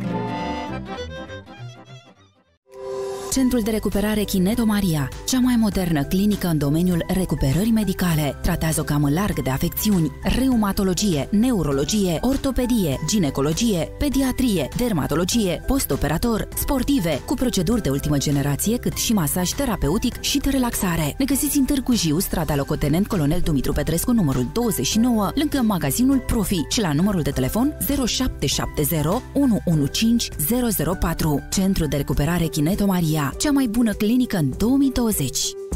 Centrul de recuperare Chineto Maria, cea mai modernă clinică în domeniul recuperării medicale, tratează o gamă largă de afecțiuni: reumatologie, neurologie, ortopedie, ginecologie, pediatrie, dermatologie, postoperator, sportive, cu proceduri de ultimă generație, cât și masaj terapeutic și de relaxare. Ne găsiți în Târgu Jiu, strada Locotenent Colonel Dumitru Petrescu, numărul 29, lângă magazinul Profi, și la numărul de telefon 0770 115 004. Centrul de recuperare Chineto Maria, cea mai bună clinică în 2020.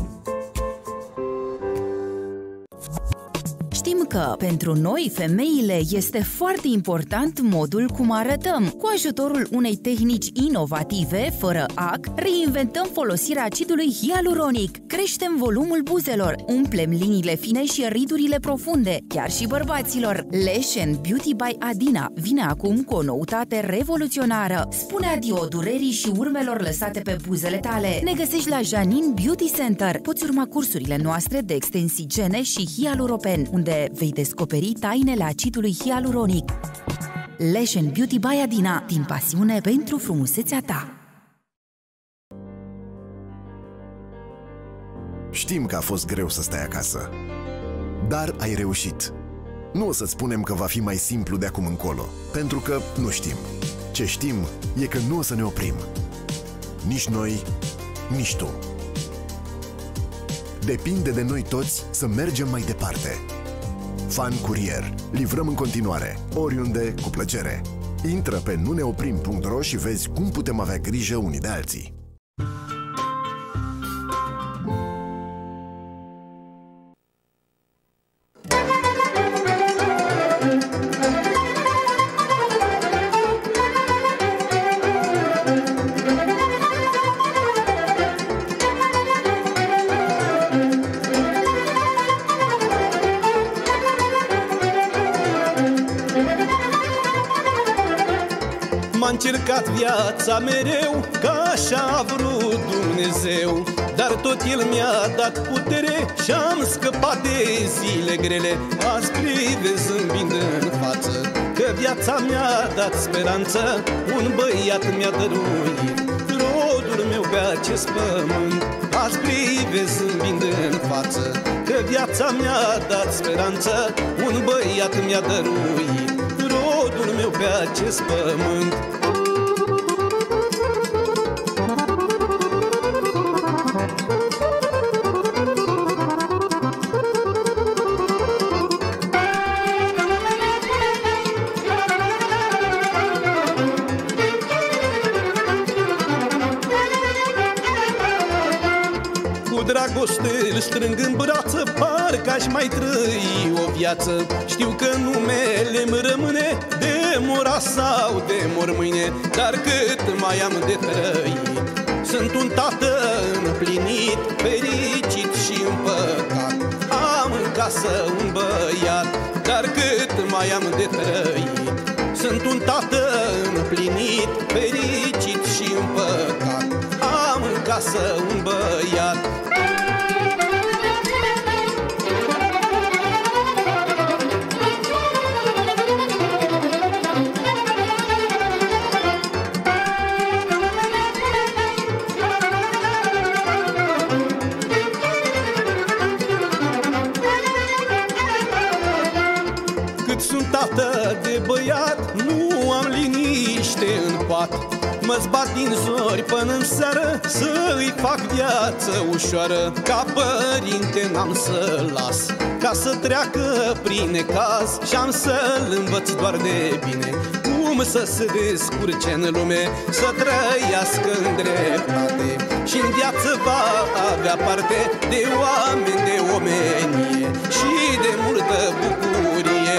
Știm că pentru noi, femeile, este foarte important modul cum arătăm. Cu ajutorul unei tehnici inovative, fără ac, reinventăm folosirea acidului hialuronic, creștem volumul buzelor, umplem liniile fine și ridurile profunde, chiar și bărbaților. Lash and Beauty by Adina vine acum cu o noutate revoluționară. Spune adio durerii și urmelor lăsate pe buzele tale. Ne găsești la Janin Beauty Center. Poți urma cursurile noastre de extensigene și hialuropen, unde vei descoperi tainele acidului hialuronic. Lash and Beauty by Adina, din pasiune pentru frumusețea ta. Știm că a fost greu să stai acasă. dar ai reușit. Nu o să spunem că va fi mai simplu de acum încolo, pentru că nu știm. Ce știm e că nu o să ne oprim. Nici noi, nici tu. Depinde de noi toți să mergem mai departe. Fan Curier. Livrăm în continuare, oriunde, cu plăcere. Intră pe nuneoprim.ro și vezi cum putem avea grijă unii de alții. M-a încercat viața mereu, ca așa a vrut Dumnezeu, dar tot El mi-a dat putere și-am scăpat de zile grele. Azi privesc zâmbind în față, că viața mi-a dat speranță. Un băiat mi-a dăruit rodul meu pe acest pământ. Azi privesc zâmbind în față, că viața mi-a dat speranță. Un băiat mi-a dăruit rodul meu pe acest pământ. Dragoste îl strâng în brață, parcă aș mai trăi o viață. Știu că numele-mi rămâne, de mor sau de mor mâine, dar cât mai am de trăit. Sunt un tată împlinit, fericit și împăcat. Am în casă un băiat, dar cât mai am de trăit. Sunt un tată împlinit, fericit și împăcat. Am în casă un băiat. Tată de băiat, nu am liniște în pat. Mă zbat din zori până în seară, să-i fac viață ușoară. Ca părinte n-am să-l las, ca să treacă prin necaz, și-am să-l învăț doar de bine, cum să se descurce în lume, să trăiască în dreptate. Și în viață va avea parte de oameni, de omenie și de multă bucurie.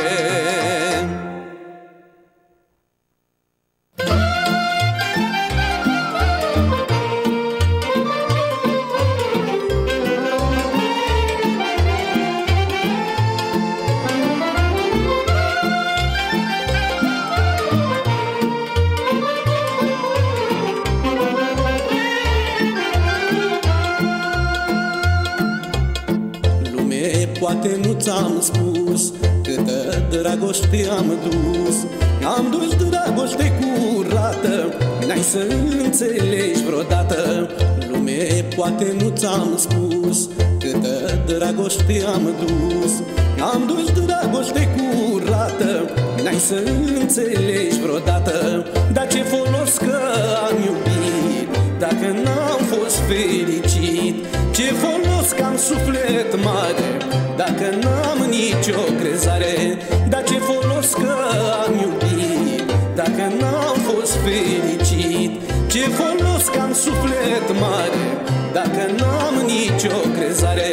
Poate nu ți-am spus câtă dragoste am dus. Am dus dragoste curată, n-ai să înțelegi vreodată. Lume, poate nu ți-am spus câtă dragoste am dus. Am dus dragoste curată, n-ai să înțelegi vreodată. Dar ce folos că am iubit dacă n-am fost fericit? Ce folos că am suflet mare dacă n-am nicio crezare? Dar ce folos că am iubit dacă n-am fost fericit? Ce folos că am suflet mare dacă n-am nicio crezare?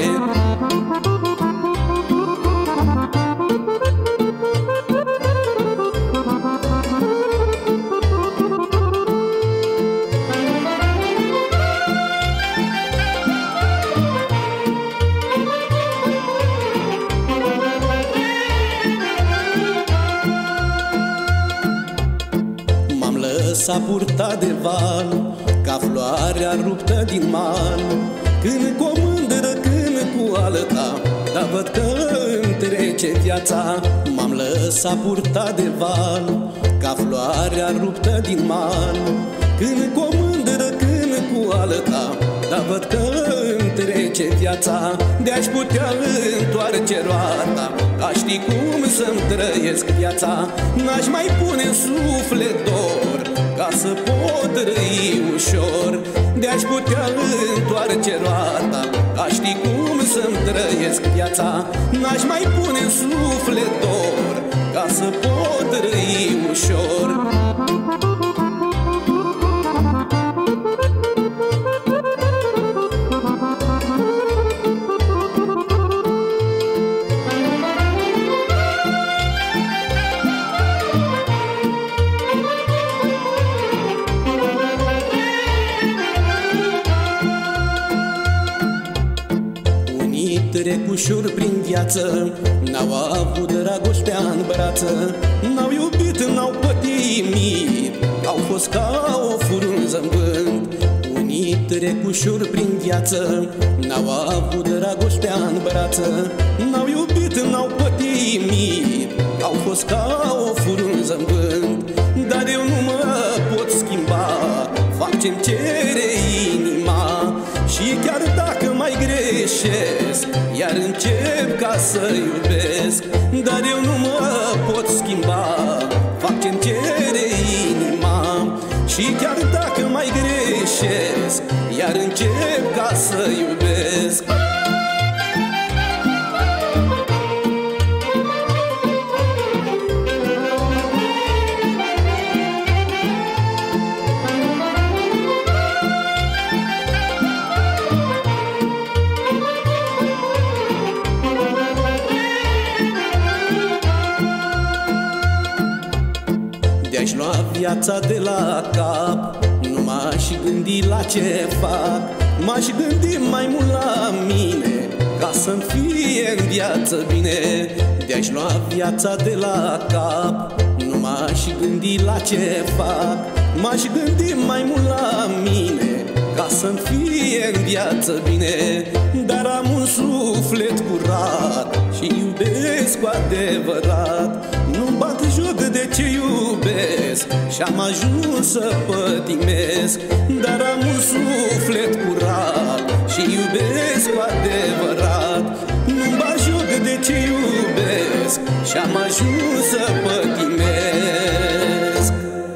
S-a purtat de val, ca floarea ruptă din mal. Când cu o mândră, când cu alta, dar văd că îmi trece viața. M-am lăsat purtat de val, ca floarea ruptă din mal. Când cu o mândră, când cu alta, dar văd că îmi trece trece viața, de-aș putea întoarce roata, aș ști cum să-mi trăiesc viața. N-aș mai pune în suflet dor, ca să pot trăi ușor. De-aș putea întoarce roata, aș ști cum să-mi trăiesc viața. N-aș mai pune în suflet dor, ca să pot trăi ușor. Trec ușor prin viață, n-au avut dragostea în brață, n-au iubit, n-au pătimit, au fost ca o frunză în vânt. Unii trec ușor prin viață, n-au avut dragostea în brață, n-au iubit, n-au pătimit, au fost ca o frunză în vânt. Dar eu nu mă pot schimba, fac ce-mi cere inima, și chiar dacă mai greșesc, iar încep ca să iubesc. Dar eu nu mă pot schimba, fac ce-mi cere inima, și chiar dacă mai greșesc, iar încep ca să iubesc. De-aș lua viața de la cap, nu m-aș gândi la ce fac, m-aș gândi mai mult la mine, ca să-mi fie în viață bine. De-aș lua viața de la cap, nu m-aș gândi la ce fac, m-aș gândi mai mult la mine, ca să-mi fie în viață bine. Dar am un suflet curat și iubesc cu adevărat, nu bat joc de ce iubesc și-am ajuns să pătimesc. Dar am un suflet curat și iubesc cu adevărat, nu bat joc de ce iubesc și-am ajuns să pătimesc.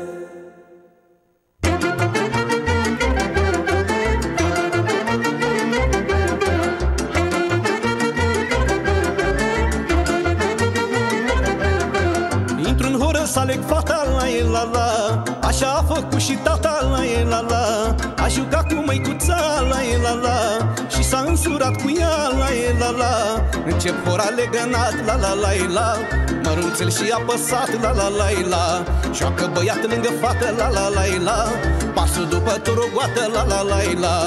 Să aleg fata la el la la, așa a făcut și tata la el la la. A jucat cu măicuța la el la la, și s-a însurat cu ea la el la la. Încep hora legănat la la la la, mărunțel și apăsat la la la la. Joacă băiat lângă fată la la la la, pasul după torogoată la la la la.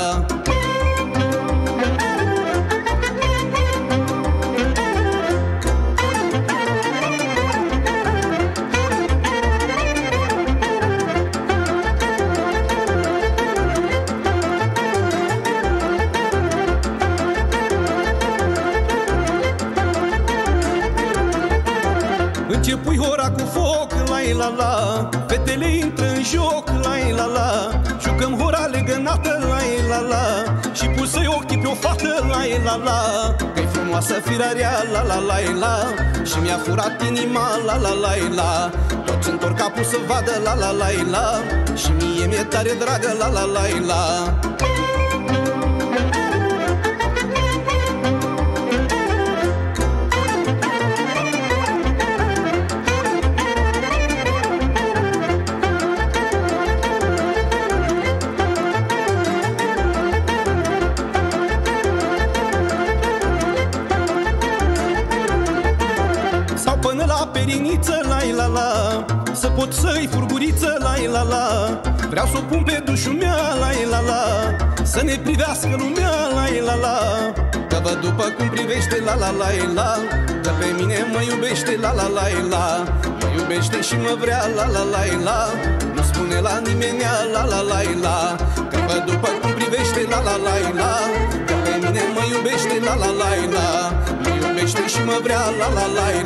Începui hora cu foc, la la, fetele intră în joc, la la. Jucăm hora legănată, la la, și pusă-i ochii pe o fată, la la. Că-i frumoasă firarea, la la, și mi-a furat inima, la la. Toți întorc capul să vadă, la la, și mie mi-e tare dragă, la la. Periniță, la, să pot să-i furguriță, la. Vreau să o pun pe dușul mea, la, să ne privească lumea, la. Că văd după cum privește, la, că pe mine mă iubește, la. Mă iubește și mă vrea, la. Nu spune la nimeni, la. Că văd după cum privește, la, că pe mine mă iubește, la. Mă iubește și mă vrea, la.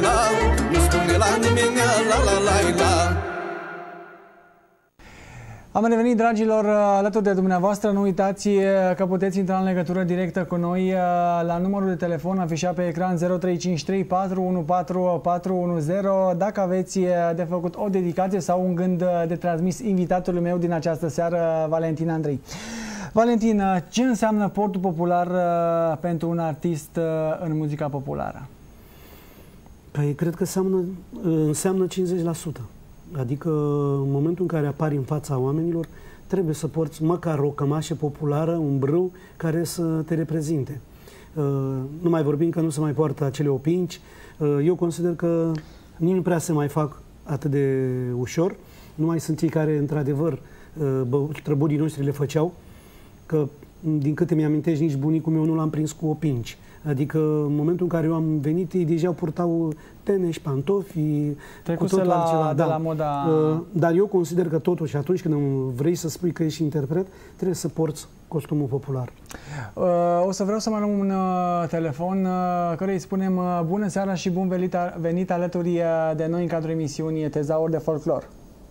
Nu spune la nimeni, la. Am revenit, dragilor, alături de dumneavoastră. Nu uitați că puteți intra în legătură directă cu noi la numărul de telefon afișat pe ecran 0353 414 410 dacă aveți de făcut o dedicație sau un gând de transmis invitatului meu din această seară, Valentin Andrei. Valentin, ce înseamnă portul popular pentru un artist în muzica populară? Păi, cred că înseamnă 50%. Adică în momentul în care apari în fața oamenilor, trebuie să porți măcar o cămașă populară, un brâu care să te reprezinte. Nu mai vorbim că nu se mai poartă acele opinci. Eu consider că nici nu prea se mai fac atât de ușor. Nu mai sunt cei care, într-adevăr, străburii noștri le făceau, că, din câte mi-amintești, nici bunicul meu nu l-am prins cu opinci. Adică, în momentul în care eu am venit, ei deja purtau teneși, pantofi, cu totul altceva. De la moda... Dar eu consider că totuși, atunci când vrei să spui că ești interpret, trebuie să porți costumul popular. O să vreau să mai luăm un telefon căruia îi spunem bună seara și bun venit alături de noi în cadrul emisiunii Tezauri de Folclor.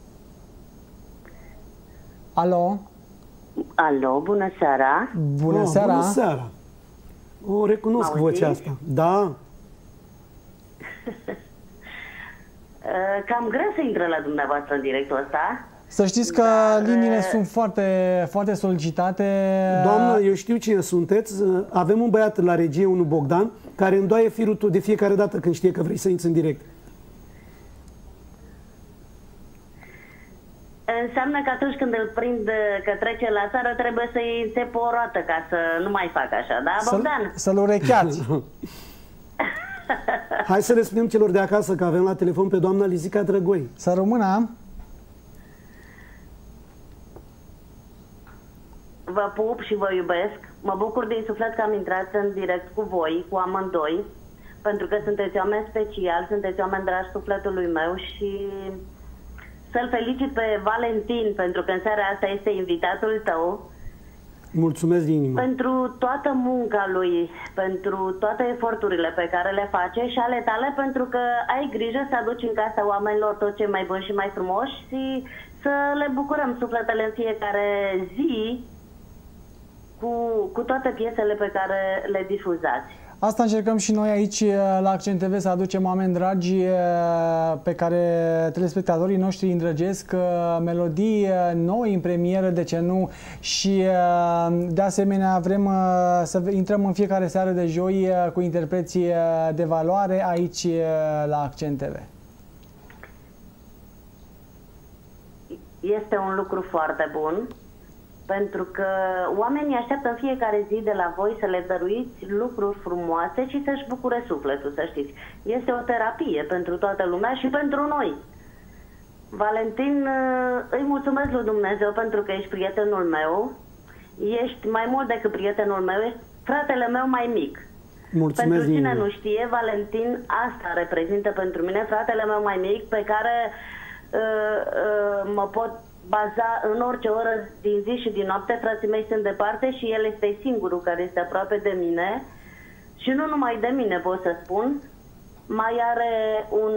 Alo? Alo, bună seara! Bună seara! Bună seara! O recunosc vocea asta. Da. Cam greu să intră la dumneavoastră în directul ăsta. Să știți că liniile sunt foarte, foarte solicitate. Doamnă, eu știu cine sunteți. Avem un băiat la regie, unul Bogdan, care îndoaie firul de fiecare dată când știe că vrei să intri în direct. Înseamnă că atunci când îl prind că trece la țară, trebuie să-i înțep o roată ca să nu mai fac așa, da, Bogdan? Să-l urecheați. Hai să le spunem celor de acasă că avem la telefon pe doamna Lizica Drăgoi. Să rămână. Vă pup și vă iubesc. Mă bucur din suflet că am intrat în direct cu voi, cu amândoi, pentru că sunteți oameni speciali, sunteți oameni dragi sufletului meu și... să-l felicit pe Valentin, pentru că în seara asta este invitatul tău. Mulțumesc din inimă. Pentru toată munca lui, pentru toate eforturile pe care le face și ale tale, pentru că ai grijă să aduci în casa oamenilor tot ce mai bun și mai frumos și să le bucurăm sufletele în fiecare zi cu toate piesele pe care le difuzați. Asta încercăm și noi aici la Accent TV, să aducem oameni dragi pe care telespectatorii noștri îi îndrăgesc, melodii noi în premieră, de ce nu, și de asemenea vrem să intrăm în fiecare seară de joi cu interpreții de valoare aici la Accent TV. Este un lucru foarte bun. Pentru că oamenii așteaptă în fiecare zi de la voi să le dăruiți lucruri frumoase și să-și bucure sufletul, să știți. Este o terapie pentru toată lumea și pentru noi. Valentin, îi mulțumesc lui Dumnezeu pentru că ești prietenul meu. Ești mai mult decât prietenul meu, ești fratele meu mai mic. Mulțumesc. Pentru cine nu știe, Valentin asta reprezintă pentru mine, fratele meu mai mic, pe care mă pot baza în orice oră din zi și din noapte. Frații mei sunt departe și el este singurul care este aproape de mine. Și nu numai de mine, pot să spun. Mai are un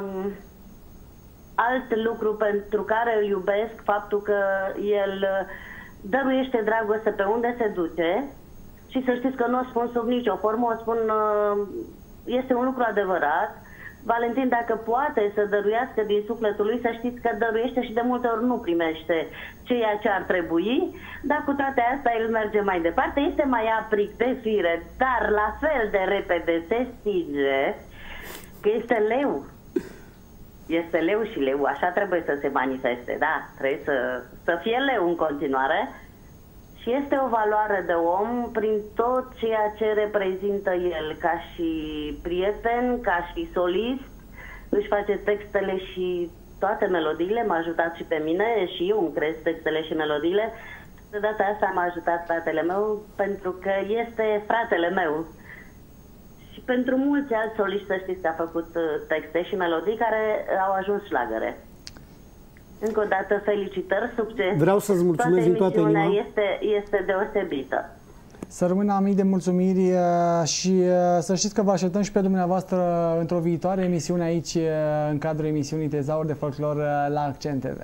alt lucru pentru care îl iubesc, faptul că el dăruiește dragoste pe unde se duce. Și să știți că nu o spun sub nicio formă, o spun, este un lucru adevărat. Valentin, dacă poate să dăruiască din sufletul lui, să știți că dăruiește și de multe ori nu primește ceea ce ar trebui, dar cu toate astea el merge mai departe, este mai apric de fire, dar la fel de repede se stinge, că este leu. Este leu și leu, așa trebuie să se manifeste, da, trebuie să fie leu în continuare. Și este o valoare de om prin tot ceea ce reprezintă el, ca și prieten, ca și solist, își face textele și toate melodiile, m-a ajutat și pe mine și eu îmi creez textele și melodiile. De data asta m-a ajutat fratele meu pentru că este fratele meu. Și pentru mulți alți soliști, să știți că a făcut texte și melodii care au ajuns șlagăre. Încă o dată, felicitări, succes! Vreau să-ți mulțumesc din toată inima. Este deosebită. Să rămână mii de mulțumiri și să știți că vă așteptăm și pe dumneavoastră într-o viitoare emisiune aici, în cadrul emisiunii Tezauri de Folclor la Accent TV.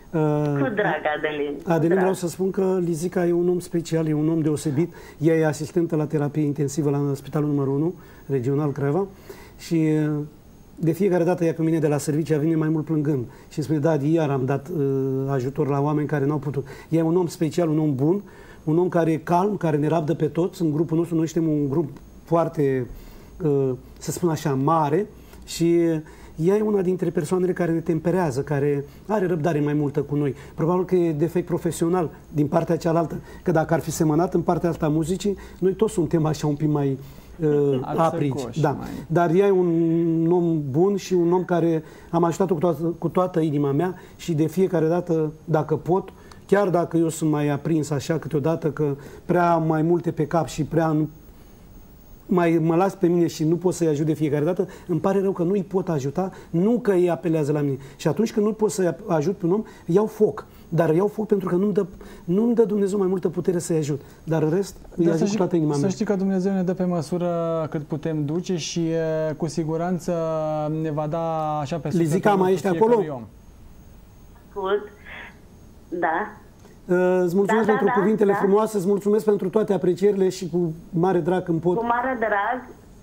Cu drag, Adelin. Adelin, vreau să spun că Lizica e un om special, e un om deosebit. Ea e asistentă la terapie intensivă la Spitalul numărul 1, regional Craiova, și de fiecare dată ea când vine de la serviciu, ea vine mai mult plângând și spune, da, iar am dat ajutor la oameni care n-au putut. Ea e un om special, un om bun, un om care e calm, care ne rabdă pe toți. În grupul nostru noi suntem un grup foarte, să spun așa, mare, și ea e una dintre persoanele care ne temperează, care are răbdare mai multă cu noi. Probabil că e defect profesional din partea cealaltă, că dacă ar fi semănat în partea asta a muzicii, noi toți suntem așa un pic mai aprici. Da. Dar ea e un om bun și un om care am ajutat-o cu toată inima mea și de fiecare dată, dacă pot, chiar dacă eu sunt mai aprins așa câteodată, că prea mai multe pe cap și prea mai mă las pe mine și nu pot să-i ajut de fiecare dată, îmi pare rău că nu îi pot ajuta, nu că ei apelează la mine. Și atunci când nu pot să-i ajut pe un om, iau foc. Dar iau foc pentru că nu-mi dă Dumnezeu mai multă putere să-i ajut. Dar în rest, îi ajut cu toată inima mea. Să știi că Dumnezeu ne dă pe măsură cât putem duce și cu siguranță ne va da așa pe sufletul. Lizica, mai ești acolo? Ascult. Da. Îți mulțumesc pentru cuvintele frumoase, îți mulțumesc pentru toate aprecierile și cu mare drag când pot. Cu mare drag.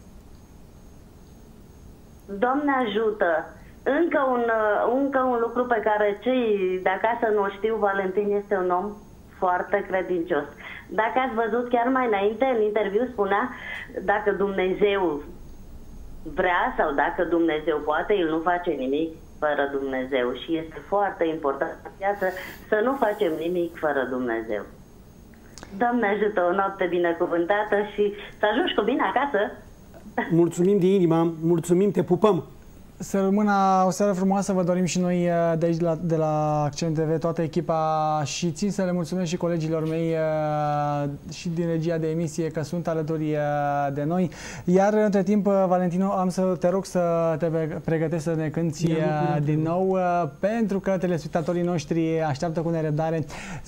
Doamne ajută! Încă un lucru pe care cei de acasă nu știu, Valentin este un om foarte credincios. Dacă ați văzut chiar mai înainte, în interviu spunea, dacă Dumnezeu vrea sau dacă Dumnezeu poate, el nu face nimic fără Dumnezeu. Și este foarte important în viață să nu facem nimic fără Dumnezeu. Doamne ajută, o noapte binecuvântată și să ajungi cu bine acasă. Mulțumim de inimă, mulțumim, te pupăm. Să rămână o seară frumoasă, vă dorim și noi de aici, de la Accent TV, toată echipa, și țin să le mulțumesc și colegilor mei și din regia de emisie că sunt alături de noi. Iar între timp, Valentino, am să te rog să te pregătești să ne cânti din nou, pentru că telespectatorii noștri așteaptă cu nerăbdare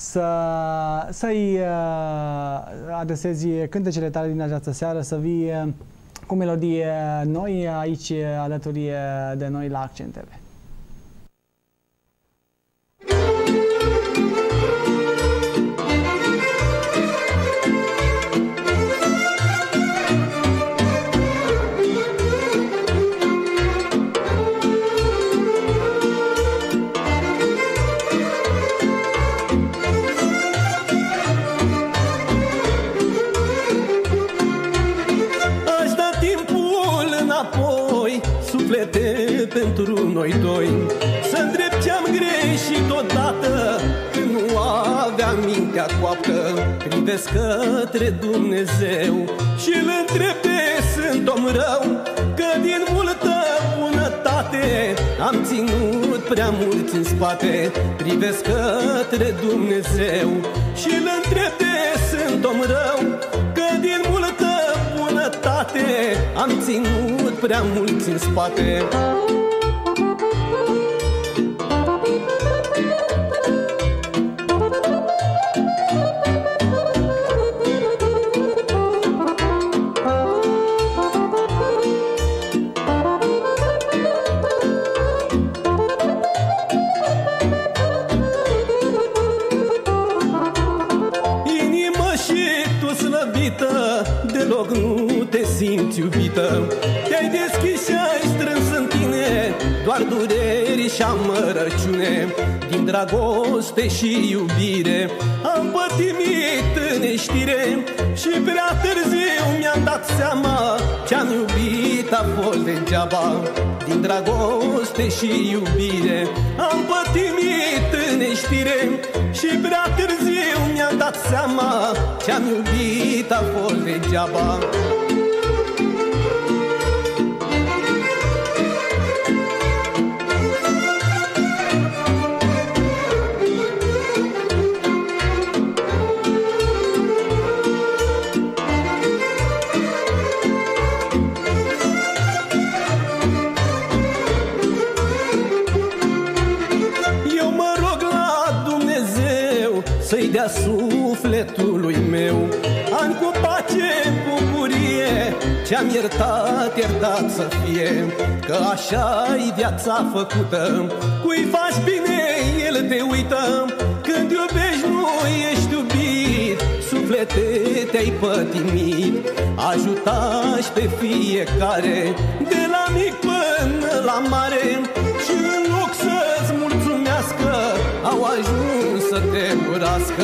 să-i adresezi cântecele tale din această seară, să vii cu melodii noi aici alături de noi la Accent TV. Pentru noi doi să îndrept ce-am greșit odată, când nu aveam mintea coaptă. Privesc către Dumnezeu și îl întreb pe sunt om rău, că din multă bunătate am ținut prea mult în spate. Privesc către Dumnezeu și îl întreb pe sunt om rău, că din multă bunătate am ținut prea mult în spate. Deloc nu te simți iubită, te-ai deschis și ai strâns în tine doar dureri și amărăciune. Din dragoste și iubire am pătimit în neștire și prea târziu mi-am dat seama ce-am iubit a fost degeaba. Din dragoste și iubire am pătimit în neștire și prea târziu mi-am dat seama ce-am iubit a fost degeaba. Să-i dea sufletului meu ani cu pace, bucurie Ce-am iertat să fie, că așa-i viața făcută. Cui faci bine, el te uită. Când iubești, nu ești iubit. Suflete te-ai pătimit. Ajutași pe fiecare, de la mic până la mare. Și în loc să-ți mulțumească, au ajuns să te urască.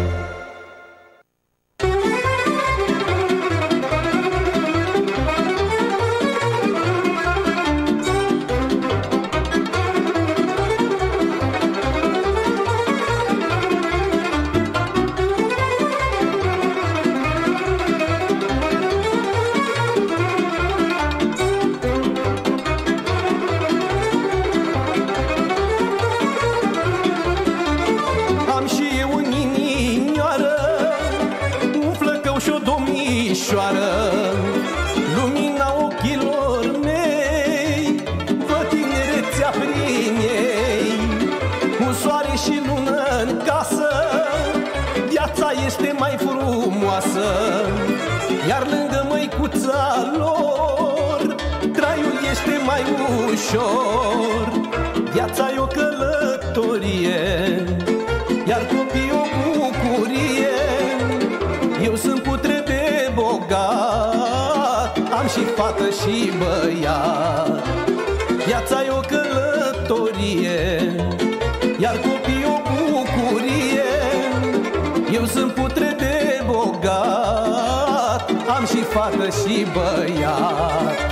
Lumina ochilor mei, văd tinerețea prin ei. Cu soare și lună în casă, viața este mai frumoasă. Iar lângă măicuța lor, traiul este mai ușor. Viața e o călătorie, iar copiii o bucurie. Eu sunt putre de bogat, am și fată și băiat. Viața e o călătorie, iar copiii o bucurie. Eu sunt putre de bogat, am și fată și băiat.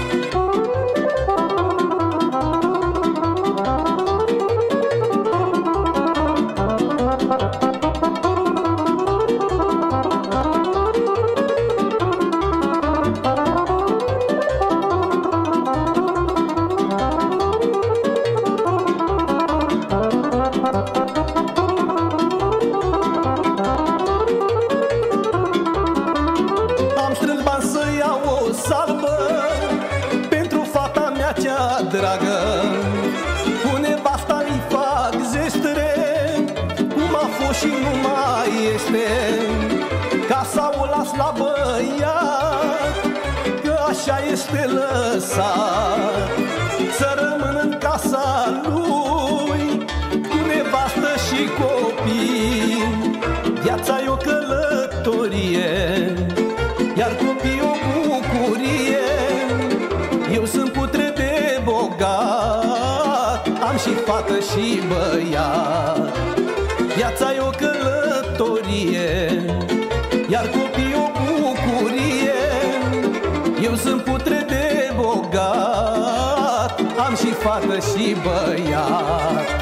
Dragă, cu nevasta-mi fac zestre, cum a fost și nu mai este. Casa o las la băiat, că așa este lăsat. Să rămân în casa lui, cu nevastă și copii. Viața e o călătorie, iar copiii o bucurie. Eu sunt putre de bogat, am și fată și băiat. Viața e o călătorie, iar copiii o bucurie. Eu sunt putre de bogat, am și fată și băiat.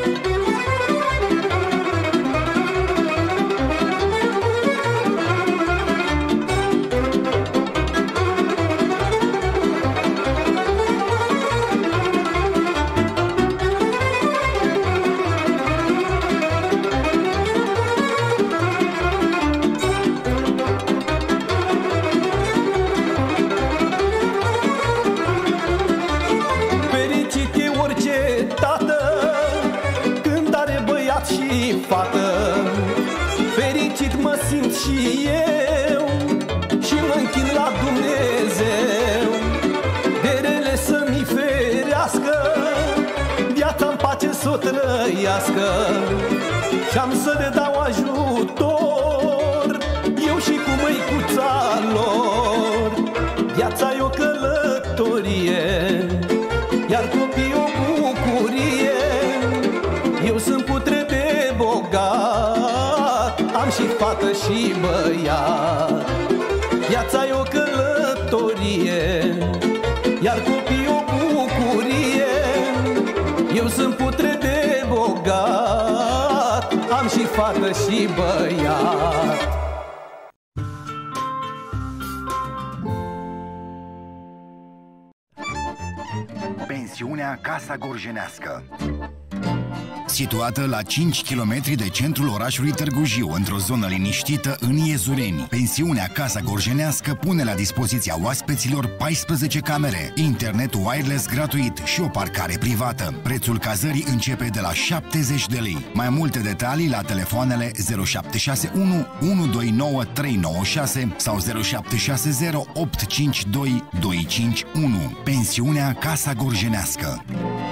Fată, fericit mă simt și eu, și mă închin la Dumnezeu. De rele să mi ferească, viața-n pace s-o trăiască. Și-am să le dau ajutor, eu și cu măicuța lor. Viața e o călătorie, iar copiii o bucurie. Eu sunt putre de bogat, am și fată și băiat. Viața e o călătorie, iar copiii o bucurie. Eu sunt putre de bogat, am și fată și băiat. Pensiunea Casa Gorjenească. Situată la 5 km de centrul orașului Târgu Jiu, într-o zonă liniștită în Iezureni, pensiunea Casa Gorjenească pune la dispoziția oaspeților 14 camere, internet wireless gratuit și o parcare privată. Prețul cazării începe de la 70 de lei. Mai multe detalii la telefoanele 0761 129 396 sau 0760 852 251. Pensiunea Casa Gorjenească.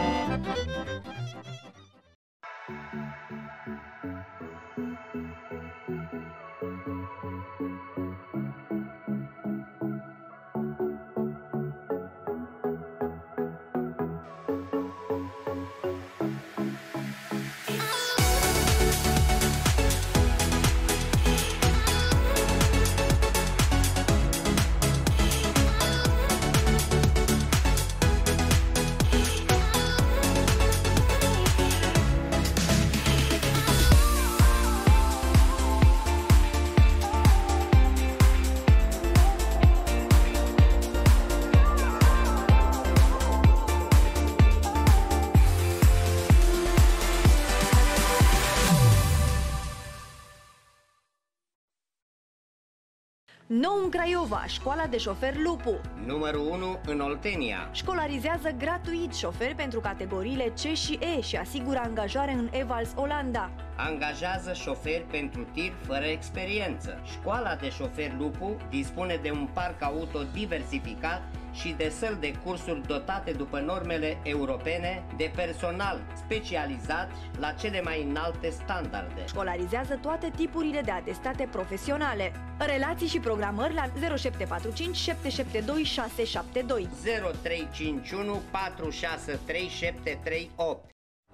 Nou în Craiova, școala de șofer Lupu. Numărul 1 în Oltenia. Școlarizează gratuit șoferi pentru categoriile C și E și asigură angajare în Evals, Olanda. Angajează șoferi pentru tir fără experiență. Școala de șofer Lupu dispune de un parc auto diversificat și de săli de cursuri dotate după normele europene, de personal specializat la cele mai înalte standarde. Școlarizează toate tipurile de atestate profesionale. Relații și programări la 0745 772 672 0351 463 738.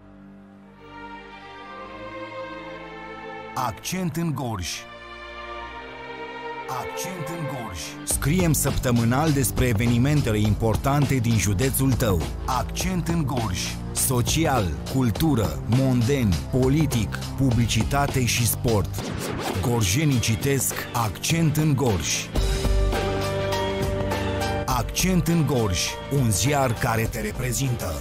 Accent în Gorj. Accent în Gorj. Scriem săptămânal despre evenimentele importante din județul tău. Accent în Gorj. Social, cultură, monden, politic, publicitate și sport. Gorjenii citesc Accent în Gorj. Accent în Gorj, un ziar care te reprezintă.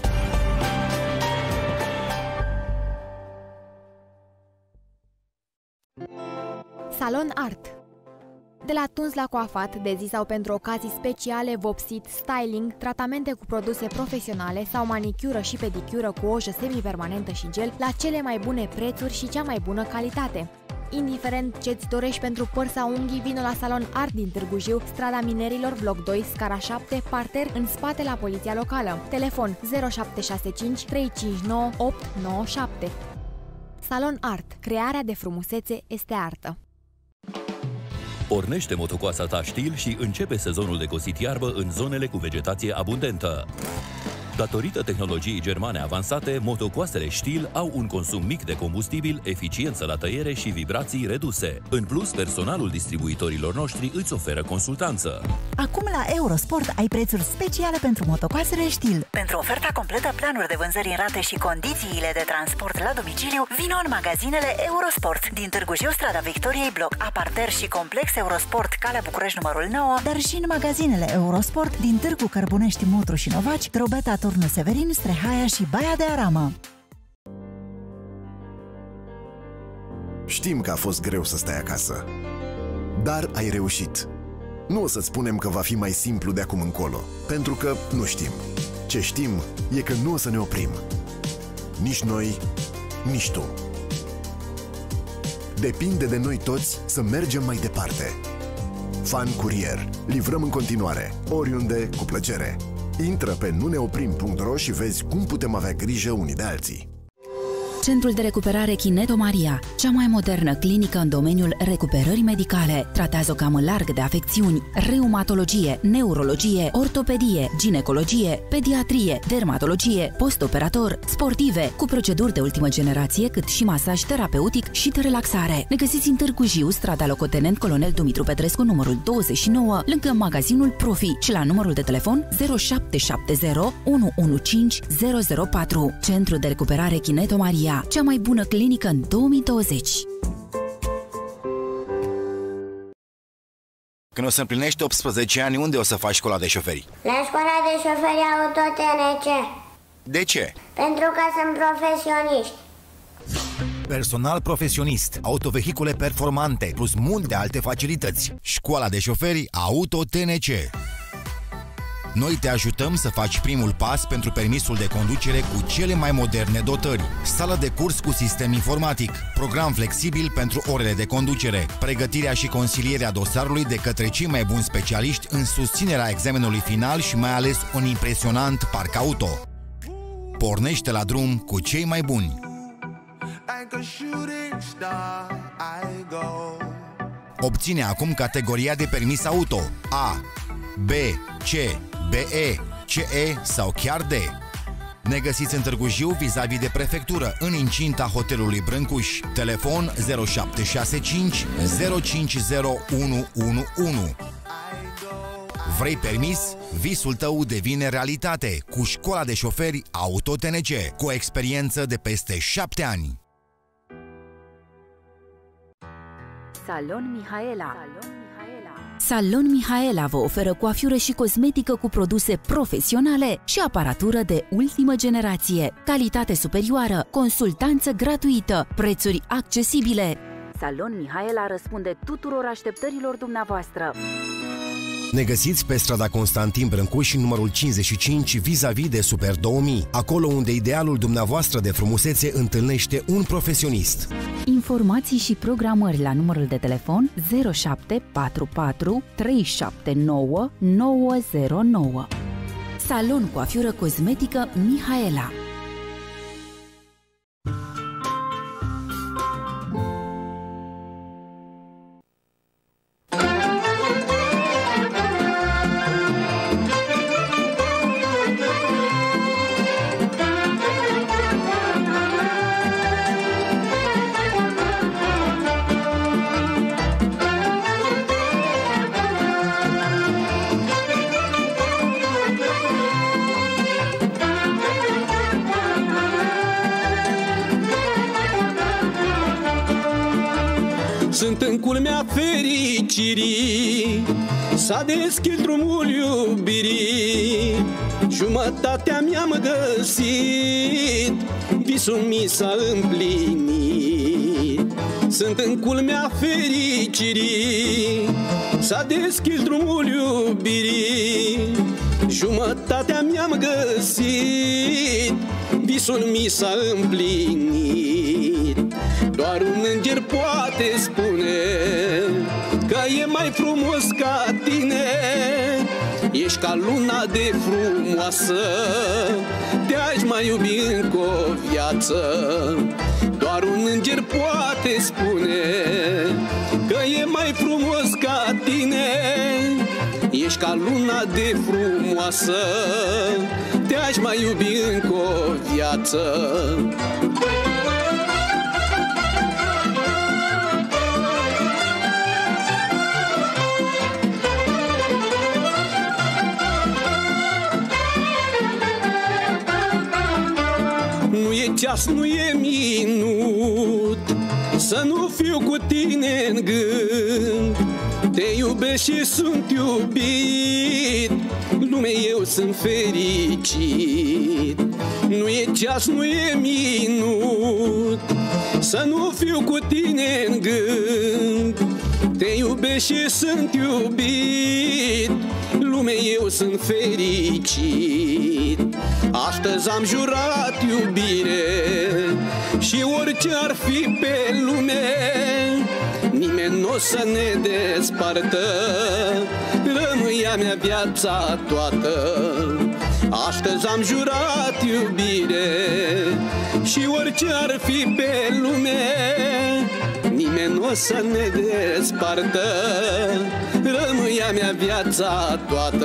Salon Art. De la tuns la coafat, de zi sau pentru ocazii speciale, vopsit, styling, tratamente cu produse profesionale sau manicură și pedicură cu ojă semipermanentă și gel la cele mai bune prețuri și cea mai bună calitate. Indiferent ce-ți dorești pentru păr sau unghii, vino la Salon Art din Târgu Jiu, strada Minerilor, bloc 2, scara 7, parter, în spate la poliția locală. Telefon 0765 359 897. Salon Art. Crearea de frumusețe este artă. Pornește motocoasa ta Stihl și începe sezonul de cosit iarbă în zonele cu vegetație abundentă. Datorită tehnologiei germane avansate, motocoasele Stihl au un consum mic de combustibil, eficiență la tăiere și vibrații reduse. În plus, personalul distribuitorilor noștri îți oferă consultanță. Acum la Eurosport ai prețuri speciale pentru motocoasele Stihl. Pentru oferta completă, planuri de vânzări în rate și condițiile de transport la domiciliu, vino în magazinele Eurosport din Târgu Jiu, strada Victoriei, bloc A parter și complex Eurosport, Calea București numărul 9, dar și în magazinele Eurosport din Târgu Cărbunești, Motru și Novaci, Drobeta, Turnul Severin, Strehaia și Baia de Aramă. Știm că a fost greu să stai acasă, dar ai reușit. Nu o să spunem că va fi mai simplu de acum încolo, pentru că nu știm. Ce știm e că nu o să ne oprim. Nici noi, nici tu. Depinde de noi toți să mergem mai departe. Fan Curier. Livrăm în continuare, oriunde, cu plăcere. Intră pe nuneoprim.ro și vezi cum putem avea grijă unii de alții. Centrul de recuperare Chineto Maria, cea mai modernă clinică în domeniul recuperării medicale, tratează o gamă largă de afecțiuni, reumatologie, neurologie, ortopedie, ginecologie, pediatrie, dermatologie, postoperator, sportive, cu proceduri de ultimă generație, cât și masaj terapeutic și de relaxare. Ne găsiți în Târgu Jiu, strada Locotenent Colonel Dumitru Petrescu, numărul 29, lângă magazinul Profi, și la numărul de telefon 0770 115 004. Centrul de recuperare Chineto Maria, cea mai bună clinică în 2020. Când o să împlinești 18 ani, unde o să faci școala de șoferi? La școala de șoferi auto TNC. De ce? Pentru că sunt profesioniști. personal profesionist, autovehicule performante, plus multe alte facilități. Școala de șoferi Auto TNC. Noi te ajutăm să faci primul pas pentru permisul de conducere cu cele mai moderne dotări. Sală de curs cu sistem informatic, program flexibil pentru orele de conducere, pregătirea și consilierea dosarului de către cei mai buni specialiști în susținerea examenului final și mai ales un impresionant parc auto. Pornește la drum cu cei mai buni. Obține acum categoria de permis auto A, B, C, BE, CE sau chiar D. Ne găsiți în Târgu Jiu, vis-a-vis de prefectură, în incinta hotelului Brâncuș. Telefon 0765 050111. Vrei permis? Visul tău devine realitate cu școala de șoferi Auto TNC, cu o experiență de peste 7 ani. Salon Mihaela. Salon Mihaela vă oferă coafiură și cosmetică cu produse profesionale și aparatură de ultimă generație, calitate superioară, consultanță gratuită, prețuri accesibile. Salon Mihaela răspunde tuturor așteptărilor dumneavoastră. Ne găsiți pe strada Constantin Brâncuș, numărul 55, vis-a-vis de Super 2000, acolo unde idealul dumneavoastră de frumusețe întâlnește un profesionist. Informații și programări la numărul de telefon 0744 379 909. Salon coafiură cosmetică Mihaela. Sunt în culmea fericirii, s-a deschis drumul iubirii. Jumătatea mi-am găsit, visul mi s-a împlinit. Sunt în culmea fericirii, s-a deschis drumul iubirii. Jumătatea mi-am găsit, visul mi s-a împlinit. Doar un înger poate spune că e mai frumos ca tine. Ești ca luna de frumoasă, te-aș mai iubi încă o viață. Doar un înger poate spune că e mai frumos ca tine. Ești ca luna de frumoasă, te-aș mai iubi încă o viață. Nu e ceas, nu e minut să nu fiu cu tine în gând. Te iubesc și sunt iubit, lume eu sunt fericit. Nu e ceas, nu e minut să nu fiu cu tine în gând. Te iubesc și sunt iubit, lume eu sunt fericit. Astăzi am jurat iubire și orice ar fi pe lume, nimeni n-o să ne despartă, rămâi a mea viața toată. Astăzi am jurat iubire și orice ar fi pe lume, nimeni n-o să ne despartă, rămâi a mea viața toată.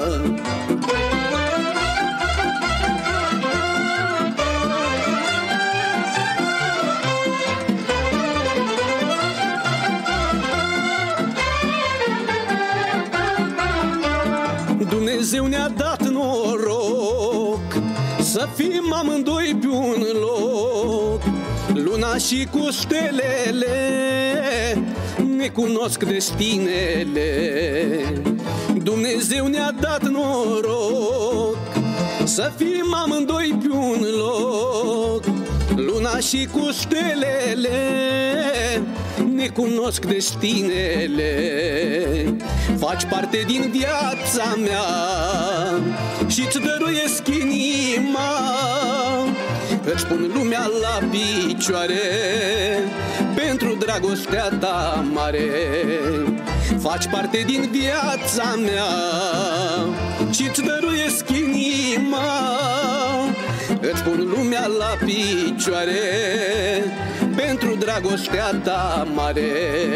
Dumnezeu ne-a dat noroc să fim amândoi pe un loc. Luna și cu stelele ne cunosc destinele. Dumnezeu ne-a dat noroc să fim amândoi pe un loc. Luna și cu stelele ne cunosc destinele. Faci parte din viața mea și-ți dăruiesc inima. Îți pun lumea la picioare pentru dragostea ta mare. Faci parte din viața mea și-ți dăruiesc inima. Îți pun lumea la picioare pentru dragostea ta mare.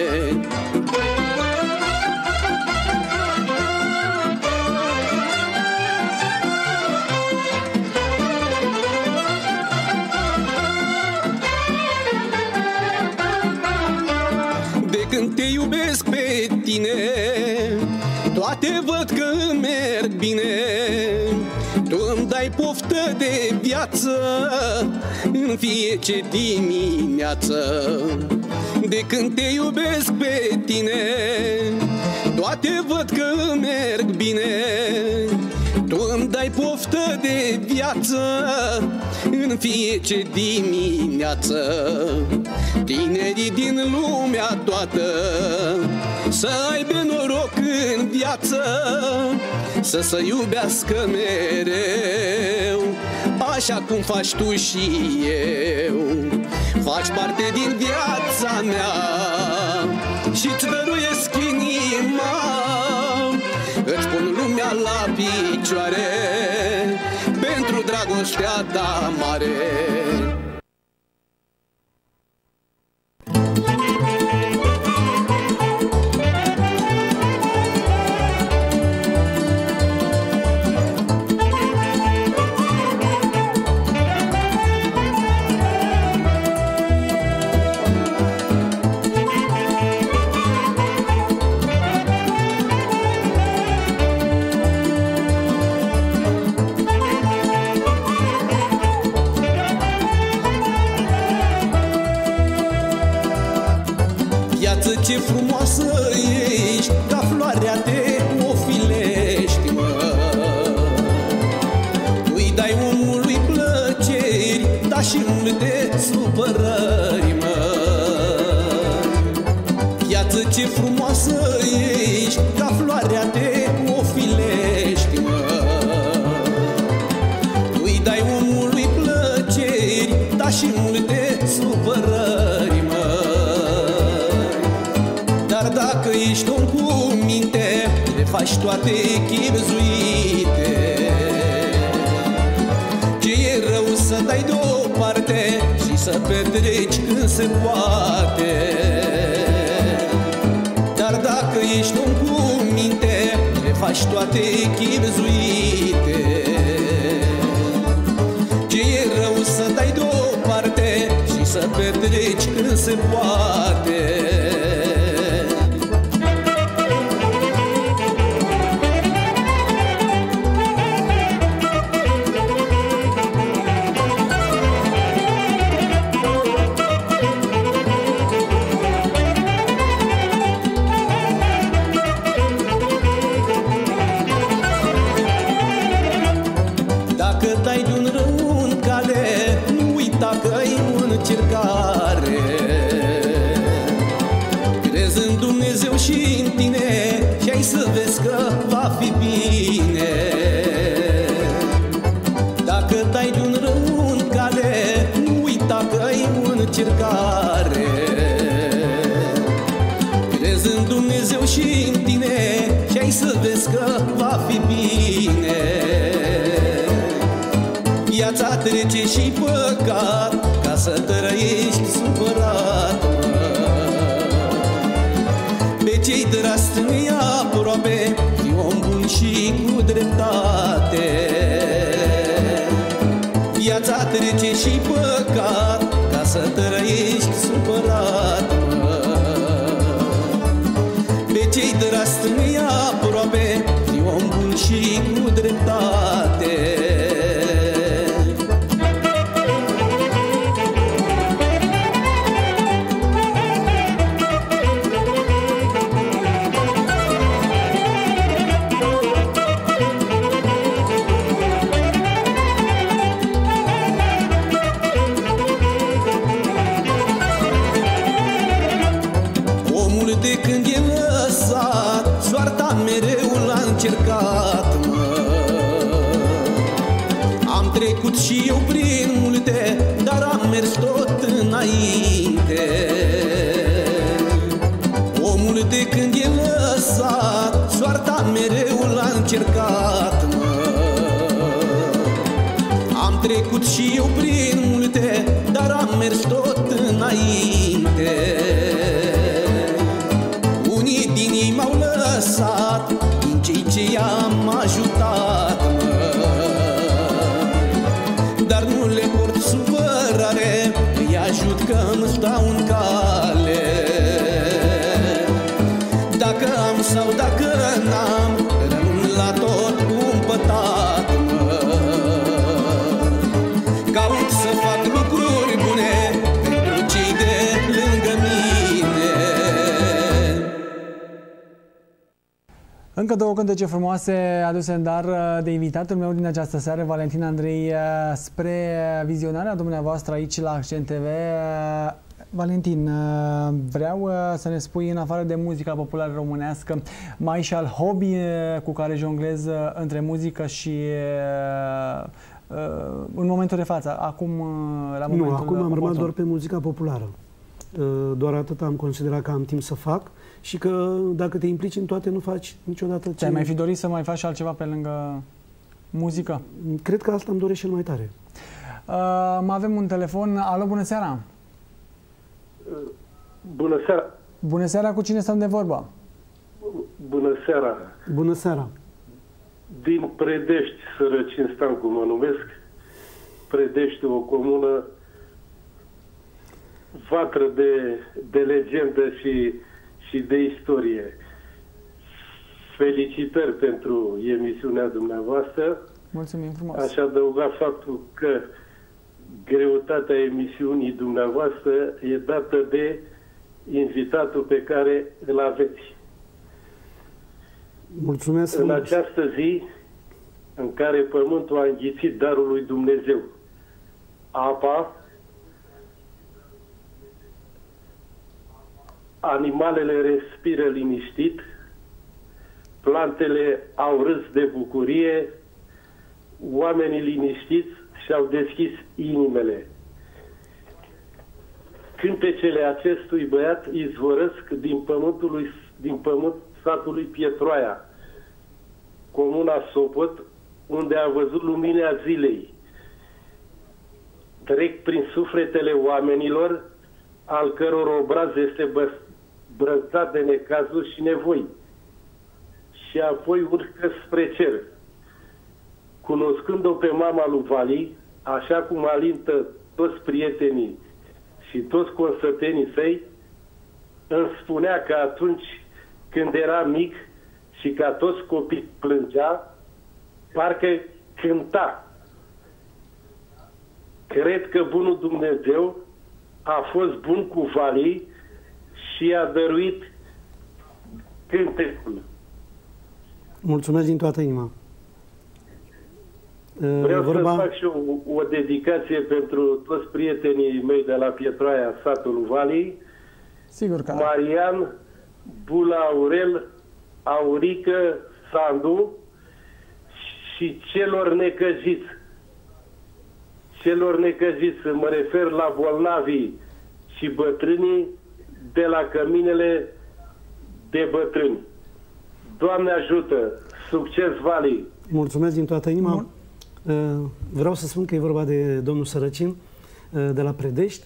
De când te iubesc pe tine, toate văd că îmi merg bine. Tu îmi dai poftă de viață în fiecare dimineață. De când te iubesc pe tine, toate văd că îmi merg bine. Tu îmi dai poftă de viață în fiecare dimineață. Tinerii din lumea toată să aibă noroc în viață, să se iubească mereu, așa cum faci tu și eu. Faci parte din viața mea și-ți dăruiesc inima. Îți pun lumea la picioare pentru dragostea ta mare. Ce frumoasă ești, ca floarea te ofilești, mă. Tu-i dai omului plăceri, dar și multe supărări, mă. Viață ce frumoasă ești, ca floarea te ofilești, mă. Tu-i dai omului plăceri, dar și multe supărări, mă. Dar dacă ești om cu minte, le faci toate chibzuite. Ce e rău să dai deoparte și să petreci când se poate. Dar dacă ești om cu minte, le faci toate chibzuite. Ce e rău să dai deoparte și să petreci când se poate. Crezi în Dumnezeu și în tine și ai să vezi că va fi bine. Dacă dai de-un rău în cale, nu uita că-i o încercare. Crezi în Dumnezeu și în tine și ai să vezi că va fi bine. Viața trece și păcat, ca să trăiești supărat, mă. Pe cei dragi ține aproape, fii om bun și cu dreptate. Viața trece și păcat, ca să trăiești supărat, mă. Pe cei dragi ține aproape, fii om bun și cu dreptate. trecut și eu prin multe, dar am mers tot înainte. Omul de când e lăsat, soarta mereu l-a încercat, mă. Am trecut și eu prin multe, dar am mers tot înainte. Unii din ei m-au lăsat, din cei ce i-am ajutat, mă. Dar nu le port supărare, îi ajut că îmi stau în cale. Dacă am sau dacă n-am, rămân la tot cumpătat, mă. Caut să fac lucruri bune pentru cei de lângă mine. Încă două cântece frumoase aduse în dar de invitatul meu din această seară, Valentin Andrei, spre vizionarea dumneavoastră aici la Accent TV. Valentin, vreau să ne spui, în afară de muzica populară românească, mai ai și alt hobby cu care jonglezi între muzică și în momentul de față, acum la momentul... Nu, acum am rămas doar pe muzica populară. Doar atât am considerat că am timp să fac și că dacă te implici în toate, nu faci niciodată ce... Ți-ai mai fi dorit să mai faci altceva pe lângă muzică? Cred că asta îmi doresc cel mai tare. Mai avem un telefon. Alo, bună seara! Bună seara! Bună seara, cu cine stăm de vorbă? Bună seara! Bună seara! Din Predești, Sărăcin Stancu mă numesc. Predești, o comună vatră de legendă și de istorie. Felicitări pentru emisiunea dumneavoastră. Mulțumim frumos! Aș adăuga faptul că greutatea emisiunii dumneavoastră e dată de invitatul pe care îl aveți. Mulțumesc. În această zi în care pământul a înghițit darul lui Dumnezeu, apa, animalele respiră liniștit, plantele au râs de bucurie, oamenii liniștiți și-au deschis inimile. Cântecele acestui băiat izvorăsc din pământ satului Pietroaia, comuna Sopot, unde a văzut lumina zilei. Trec prin sufletele oamenilor, al căror obraz este brăzat de necazuri și nevoi. Și apoi urcă spre cer. Cunoscând-o pe mama lui Vali, așa cum alintă toți prietenii și toți consătenii săi, îmi spunea că atunci când era mic și ca toți copii plângea, parcă cânta. Cred că bunul Dumnezeu a fost bun cu Vali și i-a dăruit cântecul. Mulțumesc din toată inima. Vreau să fac și o dedicație pentru toți prietenii mei de la Pietroaia, satul Vali. Sigur că... Marian, Bula Aurel, Aurică, Sandu și celor necăjiți. Celor necăjiți, mă refer la bolnavii și bătrânii de la căminele de bătrâni. Doamne ajută! Succes, Vali! Mulțumesc din toată inima. Vreau să spun că e vorba de domnul Sărăcin de la Predești.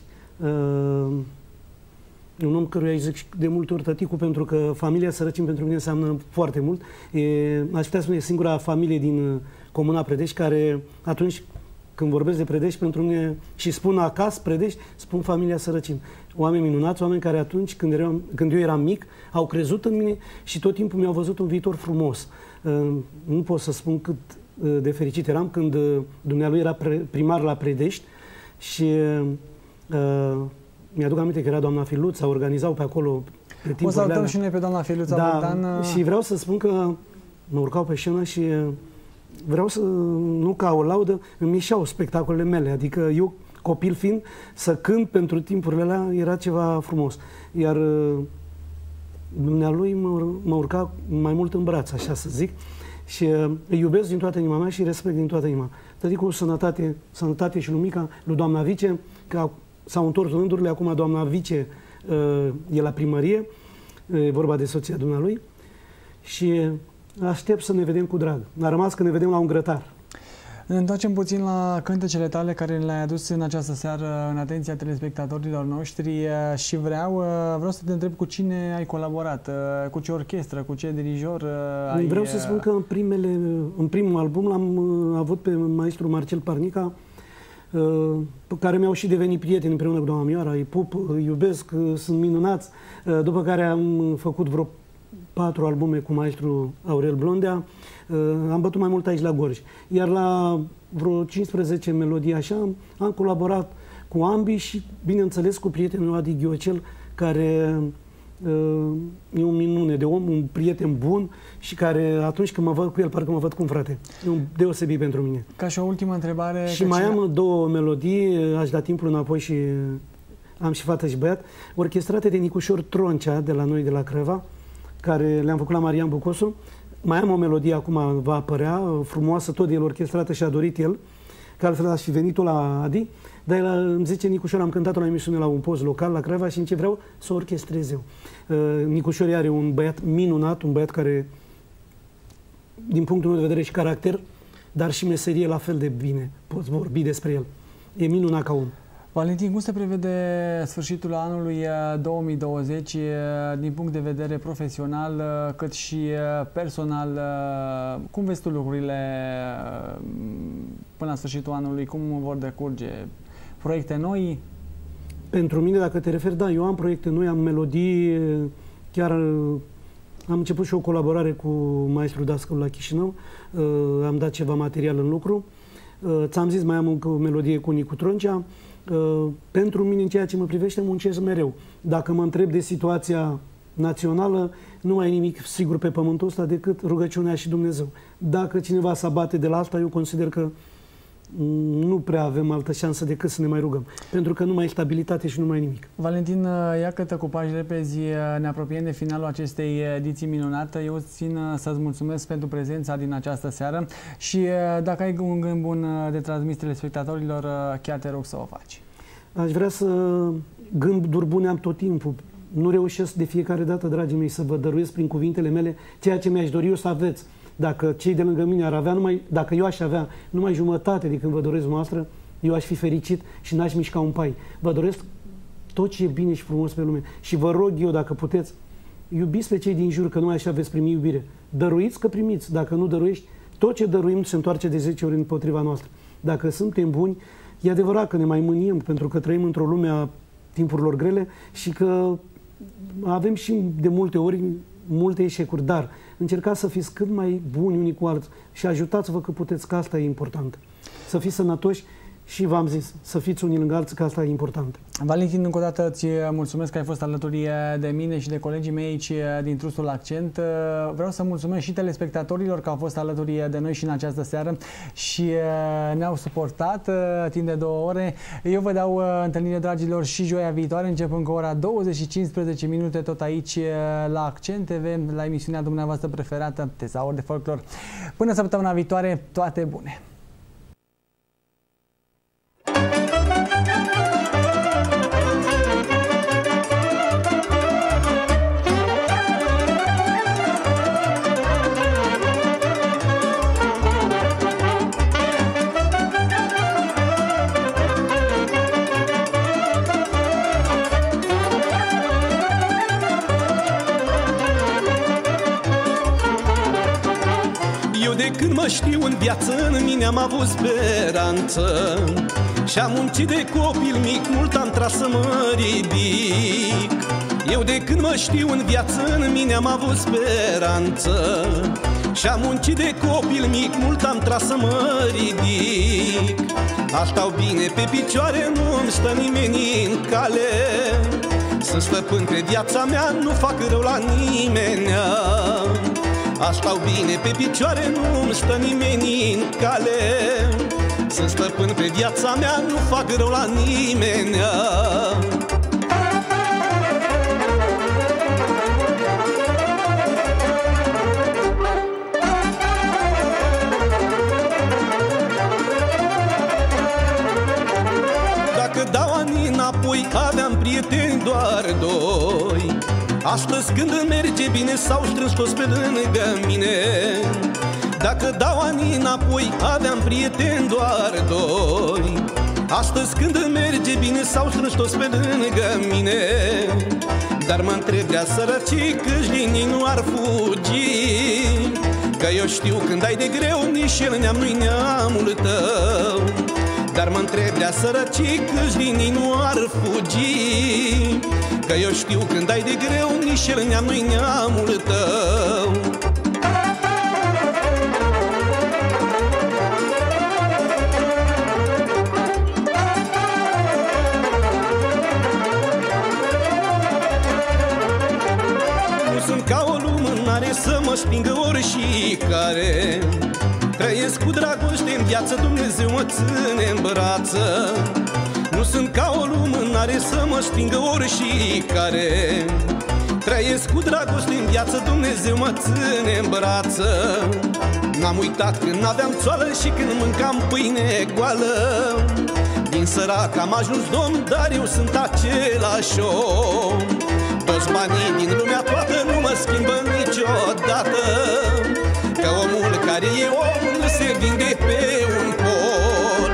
Un om căruia îi zic de multe ori tăticul, pentru că familia Sărăcin pentru mine înseamnă foarte mult. Aș putea spune singura familie din comuna Predești care, atunci când vorbesc de Predești, pentru mine, și spun acasă Predești, spun familia Sărăcin. Oameni minunați, oameni care atunci când eu eram mic au crezut în mine și tot timpul mi-au văzut un viitor frumos. Nu pot să spun cât de fericit eram când dumnealui era primar la Predești și mi-aduc aminte că era doamna Filuța, organizau pe acolo pe timpurile. O salutăm și noi pe doamna Filuța, da, Bogdan. Și vreau să spun că mă urcau pe scenă și vreau să, nu ca o laudă, îmi ieșeau spectacolele mele, adică eu, copil fiind, să cânt pentru timpurile alea era ceva frumos. Iar dumnealui mă urca mai mult în braț, așa să zic, Și îi iubesc din toată inima mea și respect din toată inima. Tăticul, sănătate și lumica lui doamna Vice, că s-au întors rândurile, acum doamna Vice e la primărie, e vorba de soția dumnealui, și aștept să ne vedem cu drag. A rămas că ne vedem la un grătar. Ne întoarcem puțin la cântecele tale care le-ai adus în această seară în atenția telespectatorilor noștri și vreau să te întreb cu cine ai colaborat, cu ce orchestră, cu ce dirijor ai... Vreau să spun că în primul album l-am avut pe maestru Marcel Parnica, pe care mi-au și devenit prieteni împreună cu doamna Mioara, îi pup, îi iubesc, sunt minunați, după care am făcut vreo 4 albume cu maestru Aurel Blondea, am bătut mai mult aici la Gorj. Iar la vreo 15 melodii așa am colaborat cu ambii și, bineînțeles, cu prietenul Adi Ghiocel, care e o minune de om, un prieten bun și care atunci când mă văd cu el, parcă mă văd cu un frate. E un deosebit pentru mine. Ca și o ultimă întrebare... Și mai am 2 melodii, aș da timpul înapoi și am și fată și băiat, orchestrate de Nicușor Troncea, de la noi, de la Creva, care le-am făcut la Marian Bucosu. Mai am o melodie, acum va apărea, frumoasă, tot de el orchestrată și a dorit el, că altfel aș fi venit-o la Adi, dar el îmi zice, Nicușor, am cântat-o la emisiune la un post local, la Creva, și în ce vreau să o orchestrez eu. Nicușor are un băiat minunat, un băiat care, din punctul meu de vedere, și caracter, dar și meserie la fel de bine. Poți vorbi despre el. E minunat ca om. Valentin, cum se prevede sfârșitul anului 2020 din punct de vedere profesional cât și personal? Cum vezi tu lucrurile până la sfârșitul anului? Cum vor decurge? Proiecte noi? Pentru mine, dacă te referi, da, eu am proiecte noi, am melodii, chiar am început și o colaborare cu maestru Dascăl la Chișinău, am dat ceva material în lucru. Ți-am zis, mai am o melodie cu Nicu Troncea. Pentru mine, în ceea ce mă privește, muncesc mereu. Dacă mă întreb de situația națională, nu mai e nimic sigur pe pământul ăsta decât rugăciunea și Dumnezeu. Dacă cineva se abate de la asta, eu consider că nu prea avem altă șansă decât să ne mai rugăm. Pentru că nu mai e stabilitate și nu mai e nimic. Valentin, iată cu pași repezi ne apropiem de finalul acestei ediții minunate. Eu țin să-ți mulțumesc pentru prezența din această seară și dacă ai un gând bun de transmis telespectatorilor, chiar te rog să o faci. Aș vrea să... Gânduri bune am tot timpul. Nu reușesc de fiecare dată, dragii mei, să vă dăruiesc prin cuvintele mele ceea ce mi-aș dori eu să aveți. Dacă cei de lângă mine ar avea dacă eu aș avea numai jumătate de când vă doresc noastră, eu aș fi fericit și n-aș mișca un pai. Vă doresc tot ce e bine și frumos pe lume. Și vă rog eu, dacă puteți, iubiți pe cei din jur, că numai așa veți primi iubire. Dăruiți că primiți. Dacă nu dăruiești, tot ce dăruim se întoarce de 10 ori împotriva noastră. Dacă suntem buni, e adevărat că ne mai mâniem, pentru că trăim într-o lume a timpurilor grele și că avem și de multe ori multe eșecuri, dar încercați să fiți cât mai buni unii cu alții și ajutați-vă că puteți, că asta e important. Să fiți sănătoși și v-am zis, să fiți unii lângă alții, că asta e important. Valentin, încă o dată îți mulțumesc că ai fost alături de mine și de colegii mei aici din Trustul Accent. Vreau să mulțumesc și telespectatorilor că au fost alături de noi și în această seară și ne-au suportat timp de 2 ore. Eu vă dau întâlnire, dragilor, și joia viitoare, începând cu ora 20:15 minute, tot aici la Accent TV, la emisiunea dumneavoastră preferată, Tezauri de Folclor. Până săptămâna viitoare, toate bune! Știu, în viață în mine am avut speranță și-am muncit de copil mic, mult am tras să mă ridic. Eu de când mă știu în viață în mine am avut speranță și-am muncit de copil mic, mult am tras să mă ridic. Aș stau bine pe picioare, nu-mi stă nimeni în cale, sunt stăpân pe viața mea, nu fac rău la nimenea. Aș stau bine pe picioare, nu-mi stă nimeni în cale, sunt stăpân pe viața mea, nu fac rău la nimenea. prieteni doar doi. Astăzi când îmi merge bine s-au strâns toți pe lângă mine. Dacă dau anii înapoi aveam prieteni doar doi. Astăzi când îmi merge bine s-au strâns toți pe lângă mine. Dar mă întreb de-a sărăcii câți din ei nu ar fugi, că eu știu când ai de greu nici el neam nu-i neamul tău. Dar mă întreb de-a sărăcii câți din ei nu ar fugi, că eu știu când ai de greu nici el neam nu-i neamul tău. Ca o lumânare să mă stingă oricare. Trăiesc cu dragoste în viață, Dumnezeu mă ține în brață. Nu sunt ca o lumânare să mă stingă oricare. Trăiesc cu dragoste în viață, Dumnezeu mă ține în brață. N-am uitat când n-aveam țoală și când mâncam pâine goală. Din sărac am ajuns domn, dar eu sunt același om. Toți banii din lumea toată nu mă schimbă niciodată, că omul care e om nu se vinde pe un pol.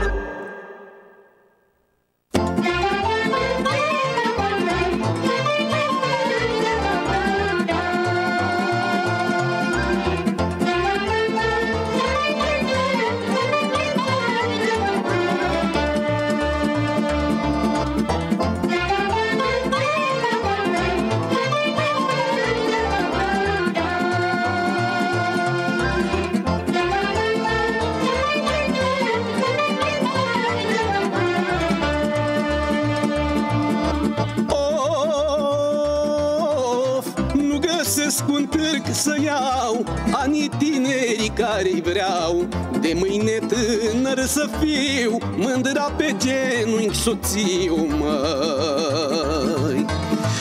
Un târg să iau anii tinerii care-i vreau, de mâine tânăr să fiu, mândra pe genunchi soțiu, măi.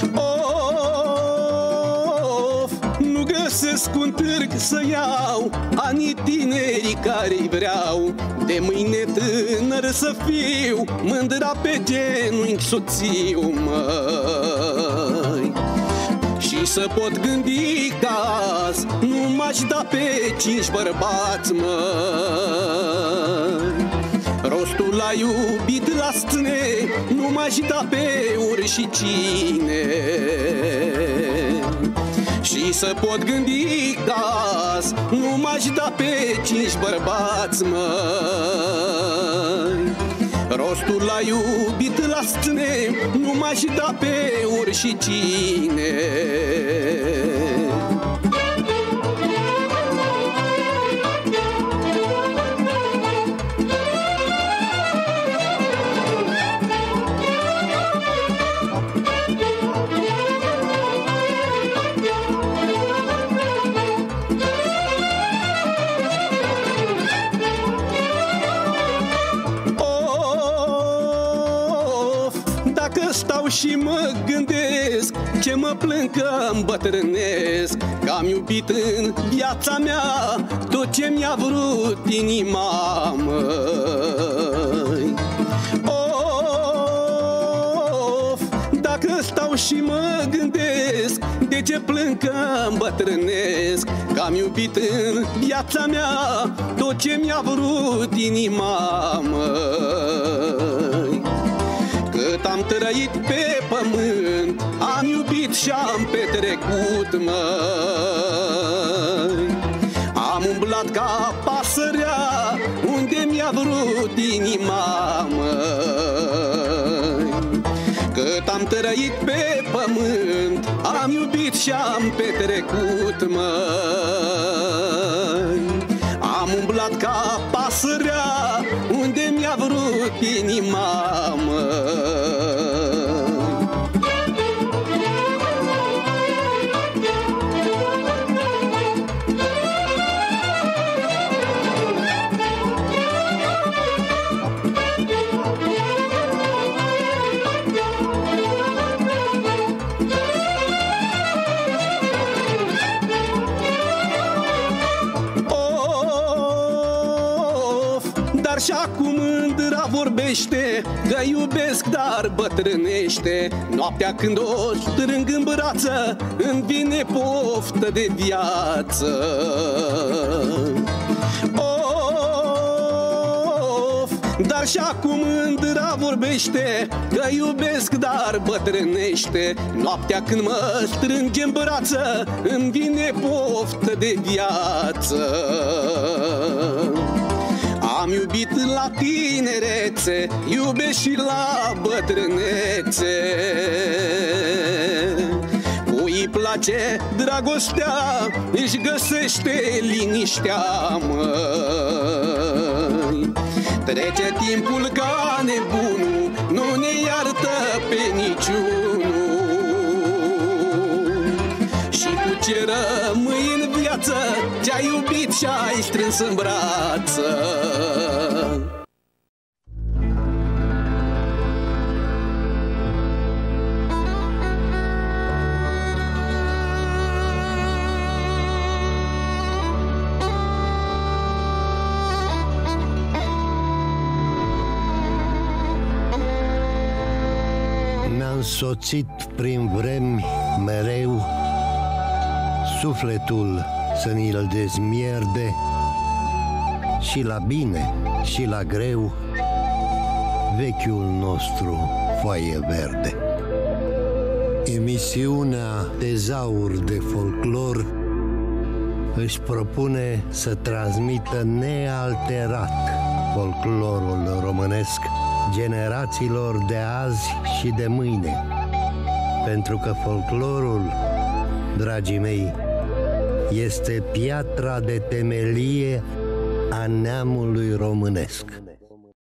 Of, nu găsesc un târg să iau anii tinerii care-i vreau, de mâine tânăr să fiu, mândra pe genunchi soțiu, măi. Și să pot gândi că azi nu m-aș da pe 5 bărbați, măi. Rostul la iubit la stâne nu m-aș da pe oricine. Și să pot gândi că azi nu m-aș da pe 5 bărbați, măi. Rostul la iubit la stâne nu m-aș da pe oricine. Stau și mă gândesc, ce mă plâng că îmbătrânesc, că am iubit în viața mea tot ce mi-a vrut inima, măi. Of, dacă stau și mă gândesc, de ce plâng că îmbătrânesc, că am iubit în viața mea tot ce mi-a vrut inima, măi. Cât am trăit pe pământ, am iubit și am petrecut, măi. Am umblat ca pasărea unde mi-a vrut inima, măi. Cât am trăit pe pământ, am iubit și am petrecut, măi. Am umblat ca pasărea unde mi-a vrut inima, măi. dar și acum mândra vorbește că iubesc, dar bătrânește. Noaptea când o strâng în brață, îmi vine poftă de viață. Of, dar și acum mândra vorbește că iubesc, dar bătrânește. Noaptea când mă strâng în brață, îmi vine poftă de viață. Am iubit la tinerețe, iubesc și la bătrânețe. Cui place dragostea, își găsește liniștea, măi. Trece timpul ca nebunul, nu ne iartă pe niciunul. Și cu ce rămâi în viață, ce-ai iubit și-ai strâns în brață. Mi-a însoțit prin vremi mereu sufletul să ni-l dezmierde, și la bine și la greu, vechiul nostru Foaie Verde. Emisiunea Tezaur de Folclor își propune să transmită nealterat folclorul românesc generațiilor de azi și de mâine, pentru că folclorul, dragii mei, este piatra de temelie a neamului românesc.